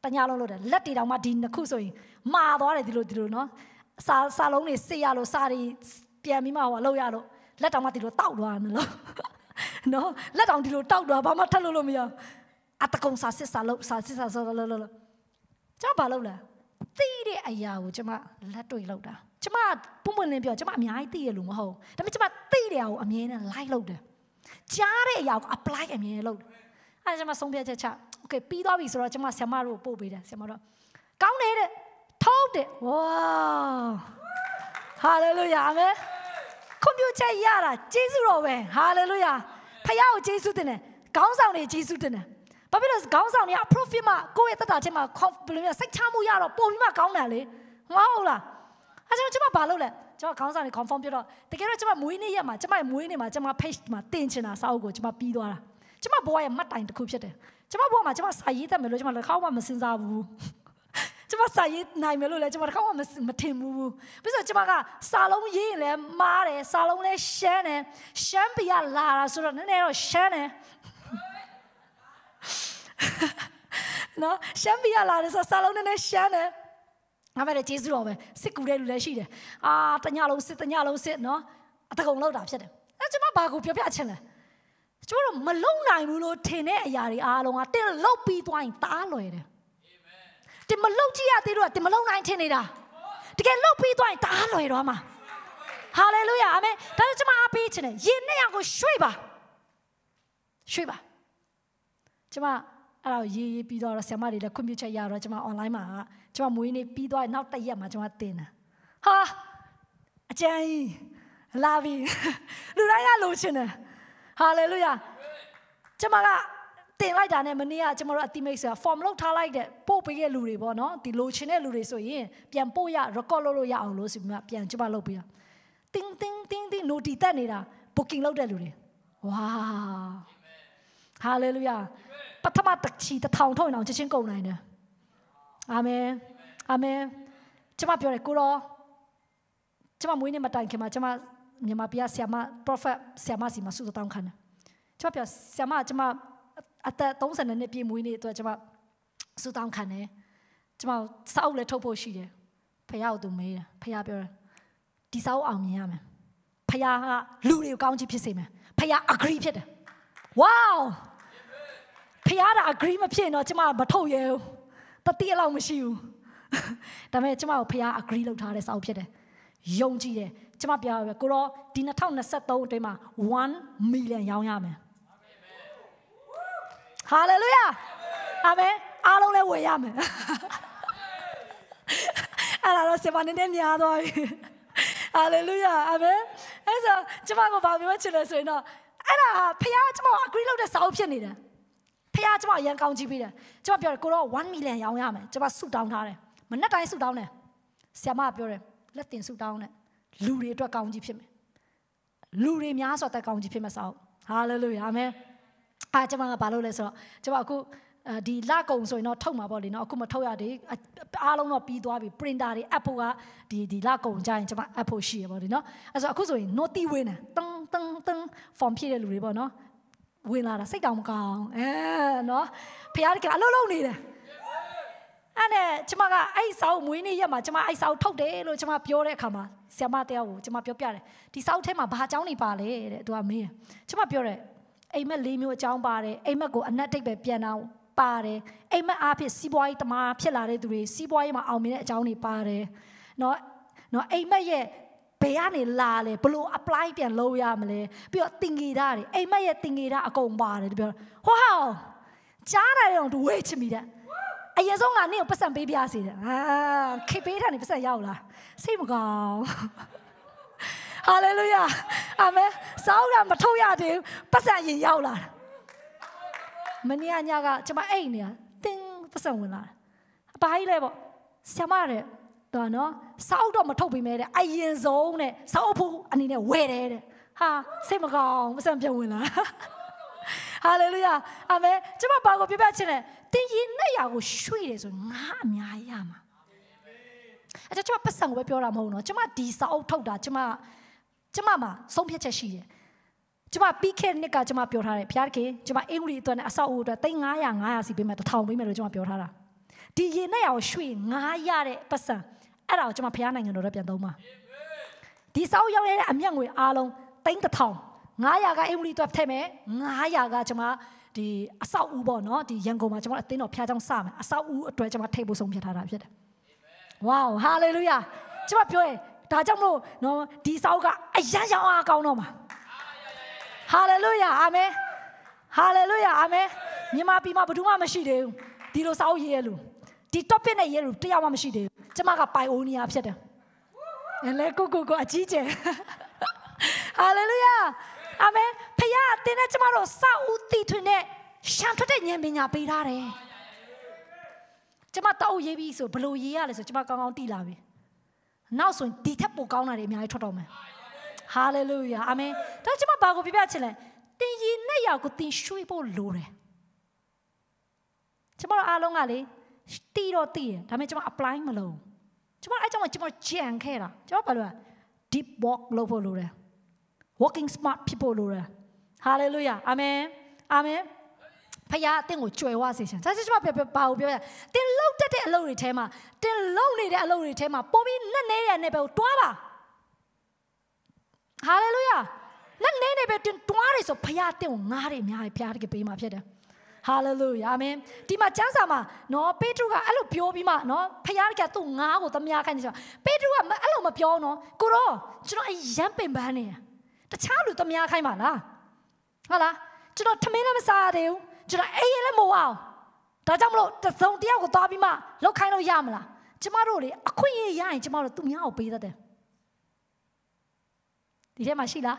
တညာလုံးလို့တယ်လက်တီတောင်မှဒီနှစ်ခုဆိုရင်မာသွားတယ်ဒီလိုနော်စာလုံးတွေစေးရလို့စာတွေပြန်ပြီးမှဟိုလောက်ရလို့လက်တောင်မှဒီလိုတောက်သွားတယ်နော်လက်တောင်ဒီလိုတောက်သွားဘာမှထပ်လို့မရအတကုံစာစစ်စာလို့လို့ကျွန်မဘာလုပ်လဲသိတဲ့အရာကိုကျွန်မလက်တွေ့လောက်တာကျွန်မပုံမှန်လင်းပြောကျွန်မအများကြီးသိရလို့မဟုတ်ဒါပေမဲ့ကျွန်မသိတဲ့အရာကိုအမြဲတမ်း like လုပ်တယ်ကြားတဲ့အရာကို apply အမြဲလုပ်တယ်အဲ့ဒါကျွန်မဆုံးဖြတ်ချက်ချ okay ပြီးသွားပြီဆိုတော့ကျွန်မဆရာမတို့ပို့ပေးတယ်ဆရာမတို့ကောင်းတယ်တဲ့ထုတ်တယ်ဝါဟာလေလုယာအာမင်ကွန်ပျူတာရတာကျေးဇူးတော်ပဲဟာလေလုယာဖခင်ကိုကျေးဇူးတင်တယ်ခေါင်းဆောင်တွေကျေးဇူးတင်တယ်ဘာဖြစ်လို့ခေါင်းဆောင်တွေက profit မှာကိုယ့်ရဲ့တက်တာချင်းမှာဘယ်လိုမျိုးစိတ်ချမှုရတော့ပုံပြီးမှကောင်းတယ်လေမဟုတ်လားအဲကျွန်မဘာလုပ်လဲကျွန်မခေါင်းဆောင်တွေ confirm ပြတော့တကယ်တော့ကျွန်မမွေးနေ့ရက်မှာကျွန်မမွေးနေ့မှာကျွန်မ page မှာတင်ချင်တာစာအုပ်ကိုကျွန်မပြီးသွားတာကျွန်မဘဝရဲ့မှတ်တိုင်တစ်ခုဖြစ်တယ်ကျွန်မဘဝမှာကျွန်မစာရေးတတ်မယ်လို့ကျွန်မလည်းခေါင်းမှမစင်စားဘူးကျွန်မစာရေးနိုင်မယ်လို့လည်းကျွန်မတစ်ခါမှမထင်ဘူးပြီးတော့ကျွန်မကစာလုံးရေးရင်လည်းမားတယ်စာလုံးလည်းရှမ်းတယ်ရှမ်းပြရလာတာဆိုတော့နည်းနည်းတော့ရှမ်းတယ်နော်ရှမ်းပြရလာတယ်ဆိုစာလုံးနည်းနည်းရှမ်းတယ်ငါပဲကျေးဇူးတော်ပဲစစ်ကူတဲ့လူလည်းရှိတယ်တညလုံးစစ်နော်အတကုံလောက်တာဖြစ်တယ်အဲကျွန်မဘာကိုပြောပြချင်လဲကျွန်တော်မလုံနိုင်ဘူးလို့ထင်တဲ့အရာတွေအားလုံးကတင်လောက်ပြီးသွားရင်တားလွယ်တယ်တင်မလုံကြည့်ရသေးတော့တင်မလုံနိုင်ထင်နေတာတကယ်လောက်ပြီးသွားရင်တားလွယ်တော့မှာဟာလေလုယာအာမင်ဒါကြောင့်ကျွန်မအားပေးချင်တယ်ရင်နဲ့ရကိုရွှေ့ပါကျွန်မအဲ့တော့ရေးပြီးတော့ဆရာမတွေလည်းခွင့်ပြုချက်ရတော့ကျွန်မ online မှာကျွန်မမွေးနေ့ပြီးသွားရင်နောက်တစ်ရက်မှာကျွန်မတင်တာဟာအကျဉ်းကြီးလာပြီလူတိုင်းကလိုချင်တယ်ဟာလေလုယာကျွန်မကတင်လိုက်တာနဲ့မနေ့ကကျွန်တော်တို့အတိမိတ်ဆိုတာ form လောက်ထားလိုက်တဲ့ပို့ပေးတဲ့လူတွေပေါ့နော်ဒီလိုချင်တဲ့လူတွေဆိုရင်ပြန်ပို့ရ record လုပ်လို့ရအောင်လို့ဆိုပြီးမှပြန်ကျွန်မလုပ်ပေးတာတင်း note တက်နေတာ booking လုပ်တဲ့လူတွေဝါဟာလေလုယာပထမတစ်ချီ1000ထုတ်ရင်အောင်ချက်ချင်းကုန်နိုင်တယ်အာမင်ကျွန်မပြောတယ်ကိုတော့ကျွန်မမွေးနေ့မတိုင်ခင်မှာကျွန်မမြန်မာပြည်ဆရာမ prophet ဆရာမစီမှာစုတောင်းခံတယ်ကျွန်မပြောဆရာမကျွန်မအသက်30နှစ်ပြည့်မွေးနေ့အတွက်ကျွန်မစုတောင်းခံတယ်ကျွန်မစာအုပ်လည်းထုတ်ဖို့ရှိတယ်ဖခင်ကသူမေးတယ်ဖခင်ပြောတယ်ဒီစာအုပ်အောင်မြင်ရမယ်ဖခင်ကလူတွေကိုကောင်းချီးဖြစ်စေမယ်ဖခင် agree ဖြစ်တယ်ဝေါဖခင်က agree မဖြစ်တော့ကျွန်မမထုတ်ရဲဘူးတတိအလောက်မရှိဘူးဒါပေမဲ့ကျွန်မကိုဖခင် agree လုပ်ထားတဲ့စာအုပ်ဖြစ်တယ်ယုံကြည်တယ်ကျွန်မပြောရပဲကိုတော့ဒီ2023အတွင်းမှာ1 million ရောင်းရမယ်ဟာလေလုယာအာမင်အားလုံးလည်းဝယ်ရမယ်အဲ့ဒါတော့စပါနေနေများသွားပြီဟာလေလုယာအာမင်အဲ့ဆိုကျွန်မကဘာပြောချင်လဲဆိုရင်တော့အဲ့ဒါဖခင်ကျွန်မ agree လုပ်တဲ့စာအုပ်ဖြစ်နေတယ်ဖခင်ကျွန်မအရင်ကောင်းကြည့်ပေးတယ်ကျွန်မပြောတယ်ကိုတော့1 million ရောင်းရမယ်ကျွန်မဆုတောင်းထားတယ်မနေ့တိုင်းဆုတောင်းတယ်ဆရာမပြောတယ်လက်တင်ဆုတောင်းတယ်လူတွေအတွက်ကောင်းကြီးဖြစ်မယ်လူတွေများစွာတက်ကောင်းကြီးဖြစ်မယ်စာအုပ်ဟာလေလုယာအာမင်ကျွန်မကဘာလုပ်လဲဆိုတော့ကျွန်မအခုဒီလကုံဆိုရင်တော့ထုတ်မှာပေါ့လေနော်အခုမထုတ်ရသေးအားလုံးတော့ပြီးသွားပြီ printer တွေ app ဖို့ကဒီလကုံကြရင်ကျွန်မ app ဖို့ရှိရပေါ့လေနော်အဲ့ဆိုအခုဆိုရင် note ဝင်တယ်တင်း form ဖြည့်တဲ့လူတွေပေါ့နော်ဝင်လာတာစိတ်တောင်မကောင်းနော်ဖခင်ကအလုပ်လုပ်နေတယ်အဲ့နဲ့ကျွန်မကအဲ့စာအုပ်မွေးနေ့ရက်မှာကျွန်မအဲ့စာအုပ်ထုတ်တယ်လို့ကျွန်မပြောတဲ့အခါမှာဆရာမတယောက်ကိုကျွန်မပြောပြတယ်ဒီစာအုပ်ထဲမှာဘာအကြောင်းနေပါလဲတဲ့သူကမေးတယ်ကျွန်မပြောတယ်အိမ်မက်၄မျိုးအကြောင်းပါတယ်အိမ်မက်ကိုအနက်တိတ်ပဲပြန်အောင်ပါတယ်အိမ်မက်အားဖြင့်စီးပွားရေးတမားဖြစ်လာတဲ့သူတွေစီးပွားရေးမှာအောင်မြင်တဲ့အကြောင်းတွေပါတယ်နော်အိမ်မက်ရဲ့ဘယ်ကနေလာလဲဘလို့ apply ပြန်လုပ်ရမလဲပြီးတော့တင်ငေတာတွေအိမ်မက်ရဲ့တင်ငေတာအကုန်ပါတယ်သူပြောဟောကြားတယ်တော့သူဝေ့ချမိတယ်အရင်ဆုံးငါနင့်ကိုပတ်စံပေးပြစေတယ်ခေပေးတာနေပတ်စံရောက်လာစိတ်မကောင်းဟာလေလုယာအာမင်စောင်းတာမထုတ်ရသေးဘူးပတ်စံရင်ရောက်လာမနေ့ညကကျွန်မအိတ်နေတာတင်းပတ်စံဝင်လာဘာကြီးလဲပေါ့ဆရာမတဲ့တော်နော်စောက်တော့မထုတ်ပေးမဲတဲ့အရင်ဆုံးတဲ့စောက်ဖို့အနေနဲ့ဝယ်တယ်တဲ့ဟာစိတ်မကောင်းပတ်စံပြန်ဝင်လာဟာလေလုယာအာမင်ကျွန်မဘာကိုပြပြချင်လဲတင်ရင်နဲ့ရာကိုရွှေ့တယ်ဆိုငါအများကြီးရမှာအဲ့ကျွန်မပတ်စံကိုပဲပြောတာမဟုတ်နော်ကျွန်မဒီစောက်ထုတ်တာကျွန်မမှာဆုံးဖြတ်ချက်ရှိတယ်ကျွန်မပြီးခဲ့တဲ့နှစ်ကကျွန်မပြောထားတယ်ဖျားခင်ကျွန်မအင်္ဂလိပ်အတွက်နဲ့အဆောက်အဦအတွက်300 500စီပေးမယ်1000ပေးမယ်လို့ကျွန်မပြောထားတာဒီရေနဲ့အောင်ရွှေငါးရတဲ့ပတ်စံအဲ့ဒါကိုကျွန်မဖျားနိုင်ငံတော်ပြန်သုံးပါဒီစောက်ရောက်ရတဲ့အမြတ်ငွေအားလုံး3,000 900ကအင်္ဂလိပ်တွက်ထည့်မယ်900ကကျွန်မဒီအဆောက်အဦပေါ့နော်ဒီရန်ကုန်မှာကျွန်မအသင်းတော်ဖျားကြောင်းစမယ်အဆောက်အဦအတွက်ကျွန်မထိပ်ဖို့ဆုံးဖြတ်ထားတာဖြစ်တယ်ဝေါဟာလေလုယာကျွန်မပြောရင်ဒါကြောင့်မလို့နော်ဒီစောက်ကအရန်ရောင်အားကောင်းတော့မှာဟာလေလုယာအာမင်ဟာလေလုယာအာမင်မြန်မာပြည်မှာဘယ်သူမှမရှိသေးဘူးဒီလိုစောက်ရေးရလူဒီ topic နဲ့ရေးလူတယောက်မှမရှိသေးဘူးကျွန်မကပိုင်အိုနီယာဖြစ်တယ်လေကိုအကြီးကျယ်ဟာလေလုယာအာမင်ဖခင်အသင်နဲ့ကျမတို့စောက်ဦးတည်ထွင်တဲ့ရှမ်းထွက်တဲ့ဉာဏ်ပညာပေးထားတယ်ကျမတောက်ရေးပြီးဆိုဘလို့ရေးရလဲဆိုကျမကောင်းကောင်းသိလာပြီနောက်ဆိုဒီထက်ပိုကောင်းတာတွေအများကြီးထွက်တော့မယ်ဟာလေလုယာအာမင်ဒါကျမဘာကိုပြပြချင်လဲတင်ရည်နဲ့ရောက်ကိုတင်ရွှေ့ဖို့လိုတယ်ကျမတို့အားလုံးကလေတီးတော့တီးတယ်ဒါပေမဲ့ကျမ apply မလုပ်ကျမအဲ့ကြောင့်ကျမကြံခဲ့တာကျမဘာလို့ deep walk လုပ်ဖို့လိုတယ် walking smart people လိုတယ် hallelujah amen amen ဖခင်အသင်ကိုကြွယ်ဝစေချင်ဒါဆိုကျမဘာကိုပြောရတင်လှုပ်တတ်တဲ့အလုပ်တွေထဲမှာတင်လှုပ်နေတဲ့အလုပ်တွေထဲမှာပုံပြီးနဲ့နေတဲ့နေပဲကိုတွားပါ hallelujah နဲ့နေပဲတင်တွားရဆိုဖခင်အသင်ကိုငားတယ်အများကြီးဖခင်တကယ်ပေးမှာဖြစ်တယ်Hallelujah, amen. ဒီမှာကျမ်းစာမှာနော်ပေတရုကအဲ့လိုပြောပြီးမှနော်ဖခင်ကသူ့ငါးကိုသမ ्या ခိုင်းနေဆိုပေတရုကအဲ့လိုမပြောနော်ကိုတော့ကျွန်တော်အရန်ပင်ပန်းနေတခြားလူသမ ्या ခိုင်းပါလားဟုတ်လားကျွန်တော်ထမင်းလည်းမစားသေးဘူးကျွန်တော်အိမ်လည်းမဝအောင်ဒါကြောင့်မလို့တစုံတယောက်ကိုသွားပြီးမှလောက်ခိုင်းလို့ရမလားကျမတို့လေအခွင့်အရေးရရင်ကျမတို့သူများကိုပေးတတ်တယ်ဒီထဲမှာရှိလား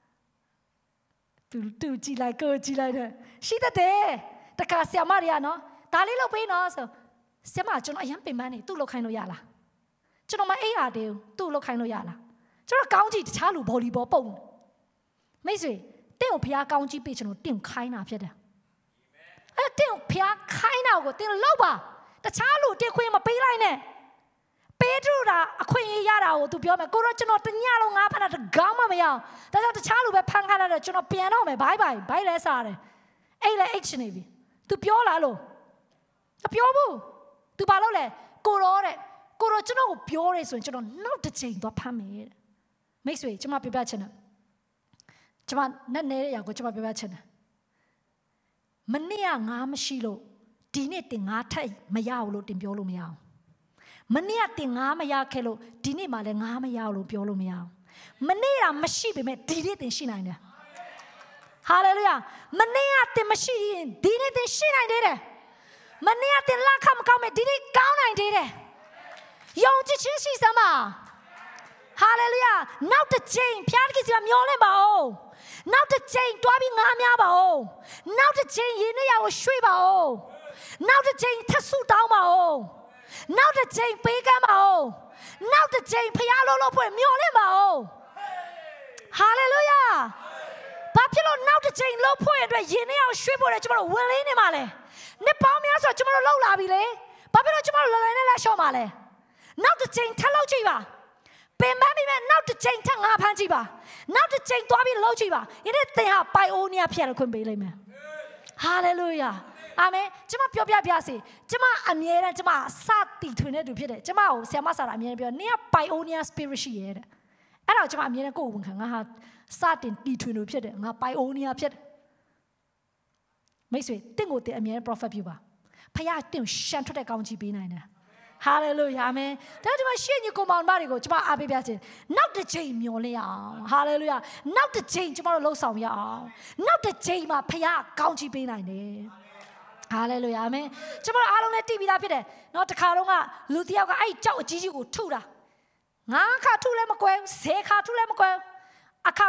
တူကြည့်လိုက်ကိုကြည့်လိုက်တယ်ရှိတတ်တယ်တခါဆရာမတွေကနော်ဒါလေးလုပ်ပေးနော်ဆိုဆရာမကျွန်တော်အရင်ပင်ပန်းနေသူ့လောက်ခိုင်းလို့ရလားကျွန်တော်မအိပ်ရသေးဘူးသူ့လောက်ခိုင်းလို့ရလားကျွန်တော်ကောင်းကြည့်တခြားလူဗော်လီဘောပုံမိတ်ဆွေတင့်ကိုဖျားကောင်းကြည့်ပေးကျွန်တော်တင့်ခိုင်းတာဖြစ်တယ်အဲ့တင့်ကိုဖျားခိုင်းတာကိုတင့်လောက်ပါတခြားလူတင့်ခွင့်မပေးလိုက်နဲ့ပေတရုဒါအခွင့်အရေးရတာကိုသူပြောမယ်ကိုတော့ကျွန်တော်တညလုံးငါဖမ်းတာတကောင်းမှမရအောင်ဒါကြောင့်တခြားလူပဲဖမ်းခိုင်းတယ်ကျွန်တော်ပြန်တော့မယ်ဘိုင်ဘိုင်လဲစားတယ်အဲ့လဲအိတ်ချနေပြီသူပြောလားလို့မပြောဘူးသူဘာလုပ်လဲကိုတော့ကျွန်တော်ကိုပြောရဲဆိုရင်ကျွန်တော်နောက်တစ်ချိန်သွားဖမ်းမယ်တဲ့မိတ်ဆွေကျွန်မပြပြချင်တယ်ကျွန်မနဲ့နေရကိုကျွန်မပြပြချင်တယ်မနေ့ကငါမရှိလို့ဒီနေ့တင်ငါထက်မရဘူးလို့တင်ပြောလို့မရအောင်မနေ့ကတင်ငါမရခဲ့လို့ဒီနေ့မှလည်းငါမရဘူးလို့ပြောလို့မရအောင်မနေ့ကမရှိပေမဲ့ဒီနေ့တင်ရှိနိုင်တယ်ဟာလေလုယာမနေ့ကတင်မရှိရင်ဒီနေ့တင်ရှိနိုင်သေးတယ်မနေ့ကတင်လက်ခမကောင်းမဲ့ဒီနေ့ကောင်းနိုင်သေးတယ်ယုံကြည်ခြင်းရှိစမ်းပါဟာလေလုယာနောက်တစ်ချိန်ဖျားတကယ်စီမျောလဲပါဦးနောက်တစ်ချိန်တွားပြီးငါများပါဦးနောက်တစ်ချိန်ရင်းနှီးရကိုရွှေ့ပါဦးနောက်တစ်ချိန်ထဆူတောင်းပါဦးနောက်တစ်ချိန်ပေးကမ်းပါဦးနောက်တစ်ချိန်ဖျားလို့ဖွင့်မျောလဲပါဦးဟာလေလုယာဘာဖြစ်လို့နောက်တစ်ချိန်လှုပ်ဖို့အတွက်ယင်းနေအောင်ရွှေ့ဖို့လဲကျွန်တော်တို့ဝင်လေးနေမှာလဲနှစ်ပေါင်းများဆိုကျွန်တော်တို့လှုပ်လာပြီလေဘာဖြစ်လို့ကျွန်တော်တို့လွယ်လွယ်နဲ့လက်လျှော့မှာလဲနောက်တစ်ချိန်ထပ်လှုပ်ကြည့်ပါပင်ပန်းပြီးမဲ့နောက်တစ်ချိန်ထပ်ငါဖမ်းကြည့်ပါနောက်တစ်ချိန်သွားပြီးလှုပ်ကြည့်ပါယနေ့သင်ဟာပိုင်အိုနီယာဖြစ်ရခွင့်ပေးလိမ့်မယ်ဟာလေလုယာအာမင်ကျွန်မပြောပြစေကျွန်မအမြဲတမ်းကျွန်မစတီထွင်တဲ့သူဖြစ်တယ်ကျွန်မကိုဆရာမဆရာအမြဲတမ်းပြောနင်ကပိုင်အိုနီယာ spirit ရှိရဲ့တဲ့အဲ့ဒါကိုကျွန်မအမြဲတမ်းကိုယ်ဝန်ခံငါဟာစတင်တီထွင်လို့ဖြစ်တယ်ငါပိုင်အိုနီယာဖြစ်တယ်မိတ်ဆွေတင့်ကိုတင်အမြဲ prophet ပြုပါဖခင်တင့်ရှမ်းထွက်တဲ့ကောင်းချီးပေးနိုင်တယ်ဟာလေလုယာအာမင်ဒါဒီမှာရှေ့ညီကိုမောင်မတွေကိုကျွန်မအားပေးပြချင်နောက်တစ်ချိန်မျောလင်းအောင်ဟာလေလုယာနောက်တစ်ချိန်ကျွန်တော်တို့လှုပ်ဆောင်ရအောင်နောက်တစ်ချိန်မှာဖခင်ကောင်းချီးပေးနိုင်တယ်ဟာလေလုယာအာမင်ကျွန်တော်အားလုံးလည်းတည်ပြီးသားဖြစ်တယ်နော်တခါတော့ကလူတယောက်ကအဲ့ကြောက်အကြီးကြီးကိုထုတာငါခါထုလည်းမကွဲ10ခါထုလည်းမကွဲအခါ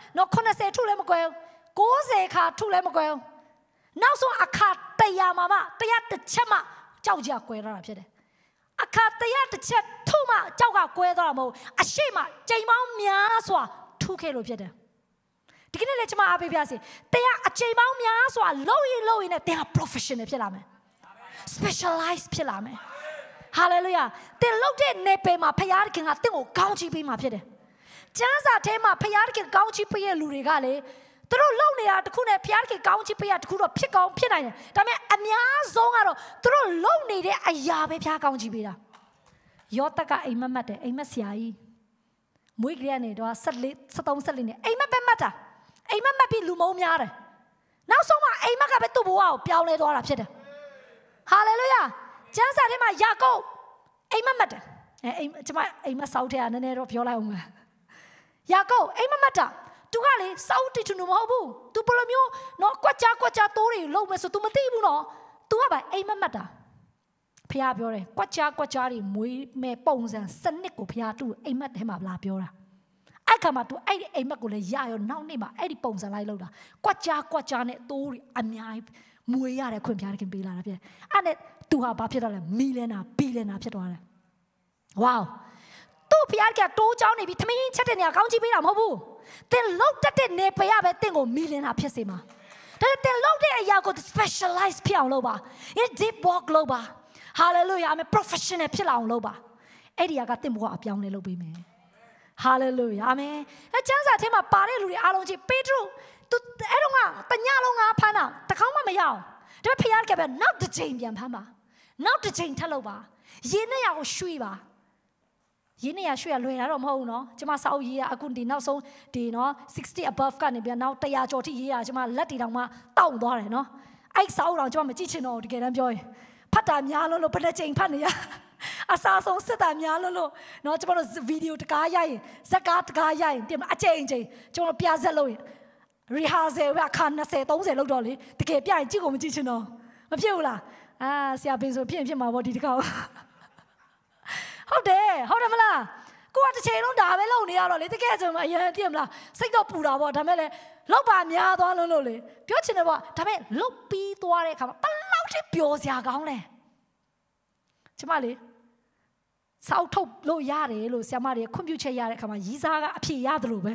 90ထုလည်းမကွဲ90ခါထုလည်းမကွဲနောက်ဆုံးအခါ100မှာ100တစ်ချက်မှကြောက်ကြကွဲတော့တာဖြစ်တယ်အခါ100တစ်ချက်ထုမှကြောက်ကကွဲတော့တာမဟုတ်အရှိမချိန်ပေါင်းများစွာထုခဲ့လို့ဖြစ်တယ်ဒီကနေ့လည်းကျွန်မအားပေးပြစီတရားအချိန်ပေါင်းများစွာလုပ်ရင်နဲ့တရား professional ဖြစ်လာမယ် specialize ဖြစ်လာမယ် hallelujah တင်လုပ်တဲ့နေပယ်မှာဖခင်ကတင့်ကိုကောင်းချီးပေးမှာဖြစ်တယ်ကျမ်းစာထဲမှာဖခင်တကယ်ကောင်းချီးပေးတဲ့လူတွေကလေသူတို့လုံနေတာတခုနဲ့ဖျားကြီးကောင်းချီးပေးရတခုတော့ဖြစ်ကောင်းဖြစ်နိုင်တယ်ဒါပေမဲ့အများဆုံးကတော့သူတို့လုံနေတဲ့အရာပဲဖျားကောင်းချီးပေးတာယောသက်ကအိမ်မက်တယ်အိမ်မက်ဆရာကြီးမွေးကလေးကနေတော့73နဲ့အိမ်မက်ပဲမှတ်တာအိမ်မက်မှတ်ပြီးလူမုံများတယ်နောက်ဆုံးမှအိမ်မက်ကပဲသူ့ဘဝကိုပြောင်းလဲသွားတာဖြစ်တယ်ဟာလေလုယာကျမ်းစာထဲမှာယာကုပ်အိမ်မက်မှတ်တယ်အိမ်ကျမအိမ်မက်စောက်တဲ့ကနည်းနည်းတော့ပြောလိုက်အောင်မယ်ယာကုပ်အိမ်မက်မှတ်တာသူကလေစောက်တီချူမဟုတ်ဘူးသူဘယ်လိုမျိုးနော်ကွက်ကြားတိုးတွေလုံးမယ်ဆို तू မသိဘူးနော် तू ကပဲအိမ်မက်မှတ်တာဖះပြောတယ်ကွက်ကြားတွေမွေးမဲ့ပုံစံစနစ်ကိုဖះသူ့အိမ်မက်ထဲမှာလာပြောတာအဲ့ခါမှာ तू အဲ့ဒီအိမ်မက်ကိုလည်းရရောနောက်နေ့မှာအဲ့ဒီပုံစံလိုက်လောက်တာကွက်ကြားနဲ့တိုးတွေအများကြီးမွေးရတဲ့ခွင့်ဖះခင်ပေးလာတာဖြစ်အဲ့နဲ့ तू ဟာဘာဖြစ်တော့လဲမီလီယံနာဘီလီယံနာဖြစ်သွားတယ်ဝေါသူ့ဖះကတိုးချောင်းနေပြီသမင်းချက်တဲ့နေရာကောင်းကြီးပေးတာမဟုတ်ဘူးတင်လောက်တဲ့နေပရပဲတင့်ကိုမီလီယံနာဖြစ်စေမှာဒါတင်လောက်တဲ့အရာကို specialize ဖြစ်အောင်လုပ်ပါ deep work လုပ်ပါ hallelujah အမေ professional ဖြစ်လာအောင်လုပ်ပါအဲ့ဒီကတင့်ဘဝအပြောင်းလဲလုပ်ပေးမယ် hallelujah အမေအကျမ်းစာထဲမှာပါတဲ့လူတွေအားလုံးကြီးပေတရုသူအဲ့တော့ကတညလုံးငါဖမ်းတာတခေါင်းမှမရအောင်ဒါပေမဲ့ဖះကပဲနောက်တစ်ချိန်ပြန်ဖမ်းပါနောက်တစ်ချိန်ထပ်လုပ်ပါရင်းနဲ့ရကိုရွှေ့ပါရင်းနေရရွှေ့ရလွယ်တာတော့မဟုတ်ဘူးနော်ကျမစာအုပ်ရေးရအခုဒီနောက်ဆုံးဒီနော်60 above ကနေပြန်နောက်100ကျော်ထိရေးရကျမလက်တီတောင်မှတောင့်သွားတယ်နော်အဲ့စာအုပ်တောင်ကျမမကြည့်ချင်တော့ဘူးတကယ်တမ်းပြောရင်ဖတ်တာများလို့ဘယ်နှချိန်ဖတ်နေရအစားဆုံးစစ်တာများလို့နော်ကျမတို့ဗီဒီယိုတကားရိုက်ရင်ဇက်ကားတကားရိုက်ရင်တင်အချိန်ကျမတို့ပြဆက်လို့ရင် rehearsal ကခါ20 30လောက်တော့လေတကယ်ပြရင်ကြည့်ကိုမကြည့်ချင်တော့မဖြစ်ဘူးလားဆရာပင်ဆိုဖြစ်မှာပေါ့ဒီတကောက်ဟုတ်တယ်မလားကိုကတစ်ချိန်လုံးဒါပဲလုပ်နေရတော့လေတကယ်ဆိုမှအရင်သိမလားစိတ်တော့ပူတာပေါ့ဒါမဲ့လေလောက်ပါများသွားလို့လေပြောချင်တယ်ပေါ့ဒါမဲ့လုတ်ပြီးသွားတဲ့အခါမှာဘလောက်ထိပျော်စရာကောင်းလဲကျမလေစောက်ထုတ်လို့ရတယ်လို့ဆရာမတွေခွင့်ပြုချက်ရတဲ့အခါမှာရီးစားကအဖြေရတယ်လို့ပဲ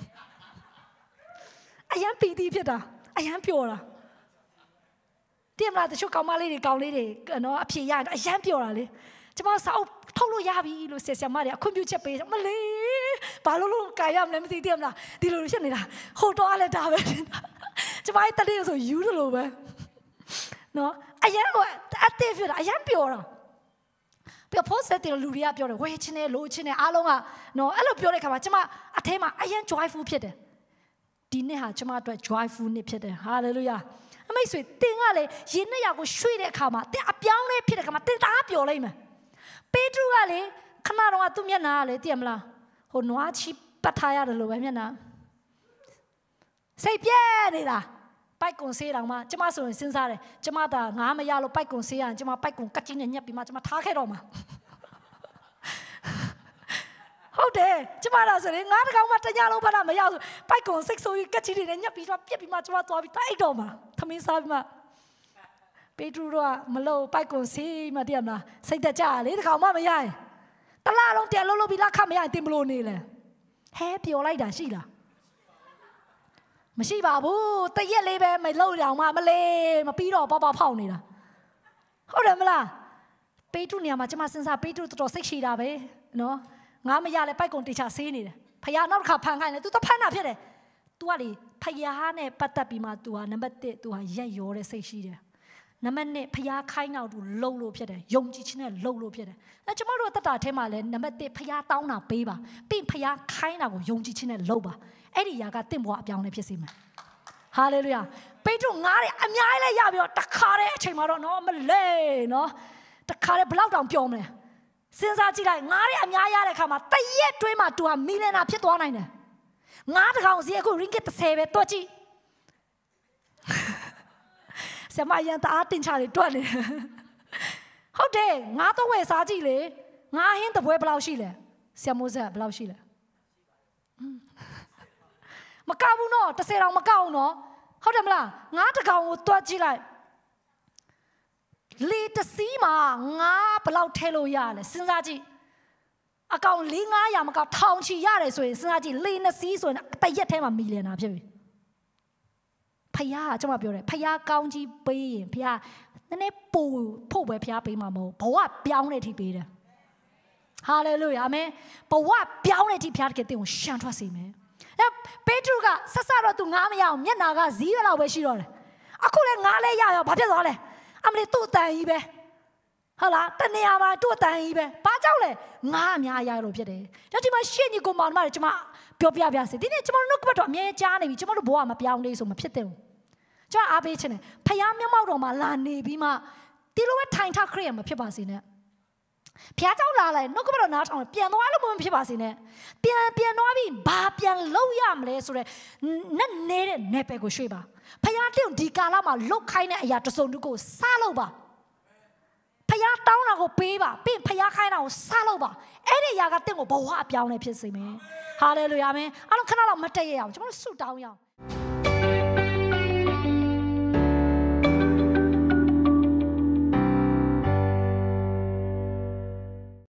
အရန်ပီတိဖြစ်တာအရန်ပျော်တာသိမလားတချို့ကောင်မလေးတွေနော်အဖြေရတယ်အရန်ပျော်တာလေကျမစောက်ထုတ်လို့ရပြီလို့ဆရာမတွေအခွင့်ပြုချက်ပေးမလေးဘာလို့ကာရမလဲမသိသေးမလားဒီလိုဖြစ်နေတာဟိုတော့လည်းဒါပဲကျမရဲ့တလေးဆိုယူတယ်လို့ပဲနော်အရန်ကအသေးဖြစ်တာအရန်ပျော်တာပြီးတော့ post တဲ့လူတွေကပြောတယ်ဝယ်ချင်းနဲ့လိုချင်နဲ့အားလုံးကနော်အဲ့လိုပြောတဲ့ခါမှာကျမအထဲမှာအရန် joyful ဖြစ်တယ်ဒီနေ့ဟာကျမအတွက် joyful နေ့ဖြစ်တယ် hallelujah အမိတ်ဆွေတင်ကလေရင်းနဲ့ရာကိုရွှေ့တဲ့အခါမှာတင်အပြောင်းလဲဖြစ်တဲ့အခါမှာတင်တအားပျော်လိုက်မယ်ပေတရုကလေခဏတော့သူ့မျက်နှာကလေသိရမလားဟိုနွားချီပတ်ထားရတယ်လို့ပဲမျက်နှာစိတ်ပြဲနေတာပိုက်ကွန်ဆေးတောင်မှကျမဆိုရင်စဉ်းစားတယ်ကျမသာငါမရလို့ပိုက်ကွန်ဆေးရရင်ကျမပိုက်ကွန်ကတ်ကြီးနဲ့ညက်ပြီးမှကျမထားခဲ့တော့မှာဟုတ်တယ်ကျမသာဆိုရင်ငါတကောင်မှတညလုံးဖတ်တာမရဆိုပိုက်ကွန်စိတ်ဆိုးကြီးကတ်ကြီးတွေနဲ့ညက်ပြီးတော့ပြက်ပြီးမှကျမသွားပြီးတိုက်တော့မှာသမင်းစားပြီးမှပေတရုတော့မလို့ပိုက်ကွန်ဆေးမှတည်ရမလားစိတ်သက်ကြလေတကောင်မှမရရင်တလားလုံးပြန်လို့ပြီးလက်ခမရရင်တင်မလို့နေလဲဟဲပျော်လိုက်တာရှိလားမရှိပါဘူးတရက်လေးပဲမလို့တောင်မှမလေးမပြီးတော့ပေါ့ဖောက်နေတာဟုတ်တယ်မလားပေတရုနေရာမှာကျမစဉ်းစားပေတရုတော်တော်စိတ်ရှိတာပဲနော်ငါမရလဲပိုက်ကွန်တေချာဆေးနေတယ်ဖယားနောက်တစ်ခါဖန်ခိုင်းတယ် तू တော့ဖန်တာဖြစ်တယ် तू ကလေဖယားနဲ့ပတ်သက်ပြီးမှ तू ဟာနံပါတ်1 तू ဟာရက်ရောတဲ့စိတ်ရှိတယ်နံပါတ်2ဖယားခိုင်းတော့ तू လှုပ်လို့ဖြစ်တယ်ယုံကြည်ခြင်းနဲ့လှုပ်လို့ဖြစ်တယ်အဲကျမတို့တက်တာထဲမှာလဲနံပါတ်1ဖယားတောင်းတာပေးပါပြီးဖယားခိုင်းတာကိုယုံကြည်ခြင်းနဲ့လှုပ်ပါအဲ့ဒီຢာကတင့်ဘဝအပြောင်းလဲဖြစ်စေမယ်ဟာလေလုယာပေတရုငါးတယ်အများကြီးလဲရပြီးတော့တခါတဲ့အချိန်မှာတော့နော်မလဲနော်တခါတဲ့ဘလောက်တောင်ပျော်မလဲစဉ်းစားကြည့်လိုက်ငါးတဲ့အများရတဲ့ခါမှာတရက်တွင်းမှာ तू ဟာမီလီယံနာဖြစ်သွားနိုင်တယ်ငါးတကောင်စီအခု ringgit 30ပဲတွက်ကြည့်ဆရာမရန်တအားတင်ချတယ်တွက်နေဟုတ်တယ်ငါးတော့ဝယ်စားကြည့်လေငါးဟင်းတပွဲဘယ်လောက်ရှိလဲဆရာမိုးဆက်ဘယ်လောက်ရှိလဲမကောက်ဘူးနော်30တောင်မကောက်ဘူးနော်ဟုတ်တယ်မလားငါးတကောင်ကိုတွက်ကြည့်လိုက်လေတစီးမှာငါဘယ်လောက်ထဲလို့ရလဲစဉ်းစားကြည့်အကောင်400မကောက်ထောင်ချီရတယ်ဆိုရင်စဉ်းစားကြည့်လေ2စီးဆိုရင်တရက်ထဲမှာမီလီယံနာဖြစ်ပြီဖယားကျွန်မပြောတယ်ဖယားကောင်းကြီးပေးရင်ဖယားနည်းနည်းပူဖို့ပဲဖယားပေးမှာမဟုတ်ဘဝပြောင်းတဲ့အထိပေးတယ်ဟာလေလုယာအာမင်ဘဝပြောင်းတဲ့အထိဖယားတကယ်တင်ကိုရှံထွက်စေမယ်ပေတရုကဆက်ဆက်တော့သူငါမရအောင်မျက်နာကဇီးလောက်ပဲရှိတော့တယ်အခုလည်းငါလည်းရရောဘာဖြစ်သွားလဲအမလေးသူ့အတန်ကြီးပဲဟုတ်လားတနေရာမှာသူ့အတန်ကြီးပဲဘာကြောင့်လဲငါအများရလို့ဖြစ်တယ်ဒါဒီမှာရှေ့ညီကိုမောင်မတွေကျွန်မပြောပြစီဒီနေ့ကျွန်တော်တို့နှုတ်ကပတ်တော်အမြဲကြားနေပြီကျွန်တော်တို့ဘဝမပြောင်းလေးဆိုမဖြစ်သင့်ဘူးကျွန်တော်အားပေးခြင်းနဲ့ဖခင်မျက်မှောက်တော်မှာလာနေပြီးမှဒီလိုပဲထိုင်ထခရစ်ယာန်မဖြစ်ပါစေနဲ့ဖခင်ကြောင့်လာလိုက်နှုတ်ကပတ်တော်နားထောင်ပြန်သွားလို့မဖြစ်ပါစေနဲ့ပြန်သွားပြီးဘာပြန်လုပ်ရမလဲဆိုတော့နဲ့နေတဲ့နယ်ပယ်ကိုရွှေ့ပါဖခင်တင့်ဒီကာလမှာလုတ်ခိုင်းတဲ့အရာတစုံတစ်ခုစားလို့ပါဖခင်တောင်းတာကိုပေးပါပြီးဖခင်ခိုင်းတာကိုစားလို့ပါအဲ့ဒီအရာကတင့်ကိုဘဝအပြောင်းလဲဖြစ်စေမယ်ဟာလေလုယာအာမင်အားလုံးခဏလောက်မတည့်ရအောင်ကျွန်တော်တို့ဆုတောင်းရအောင်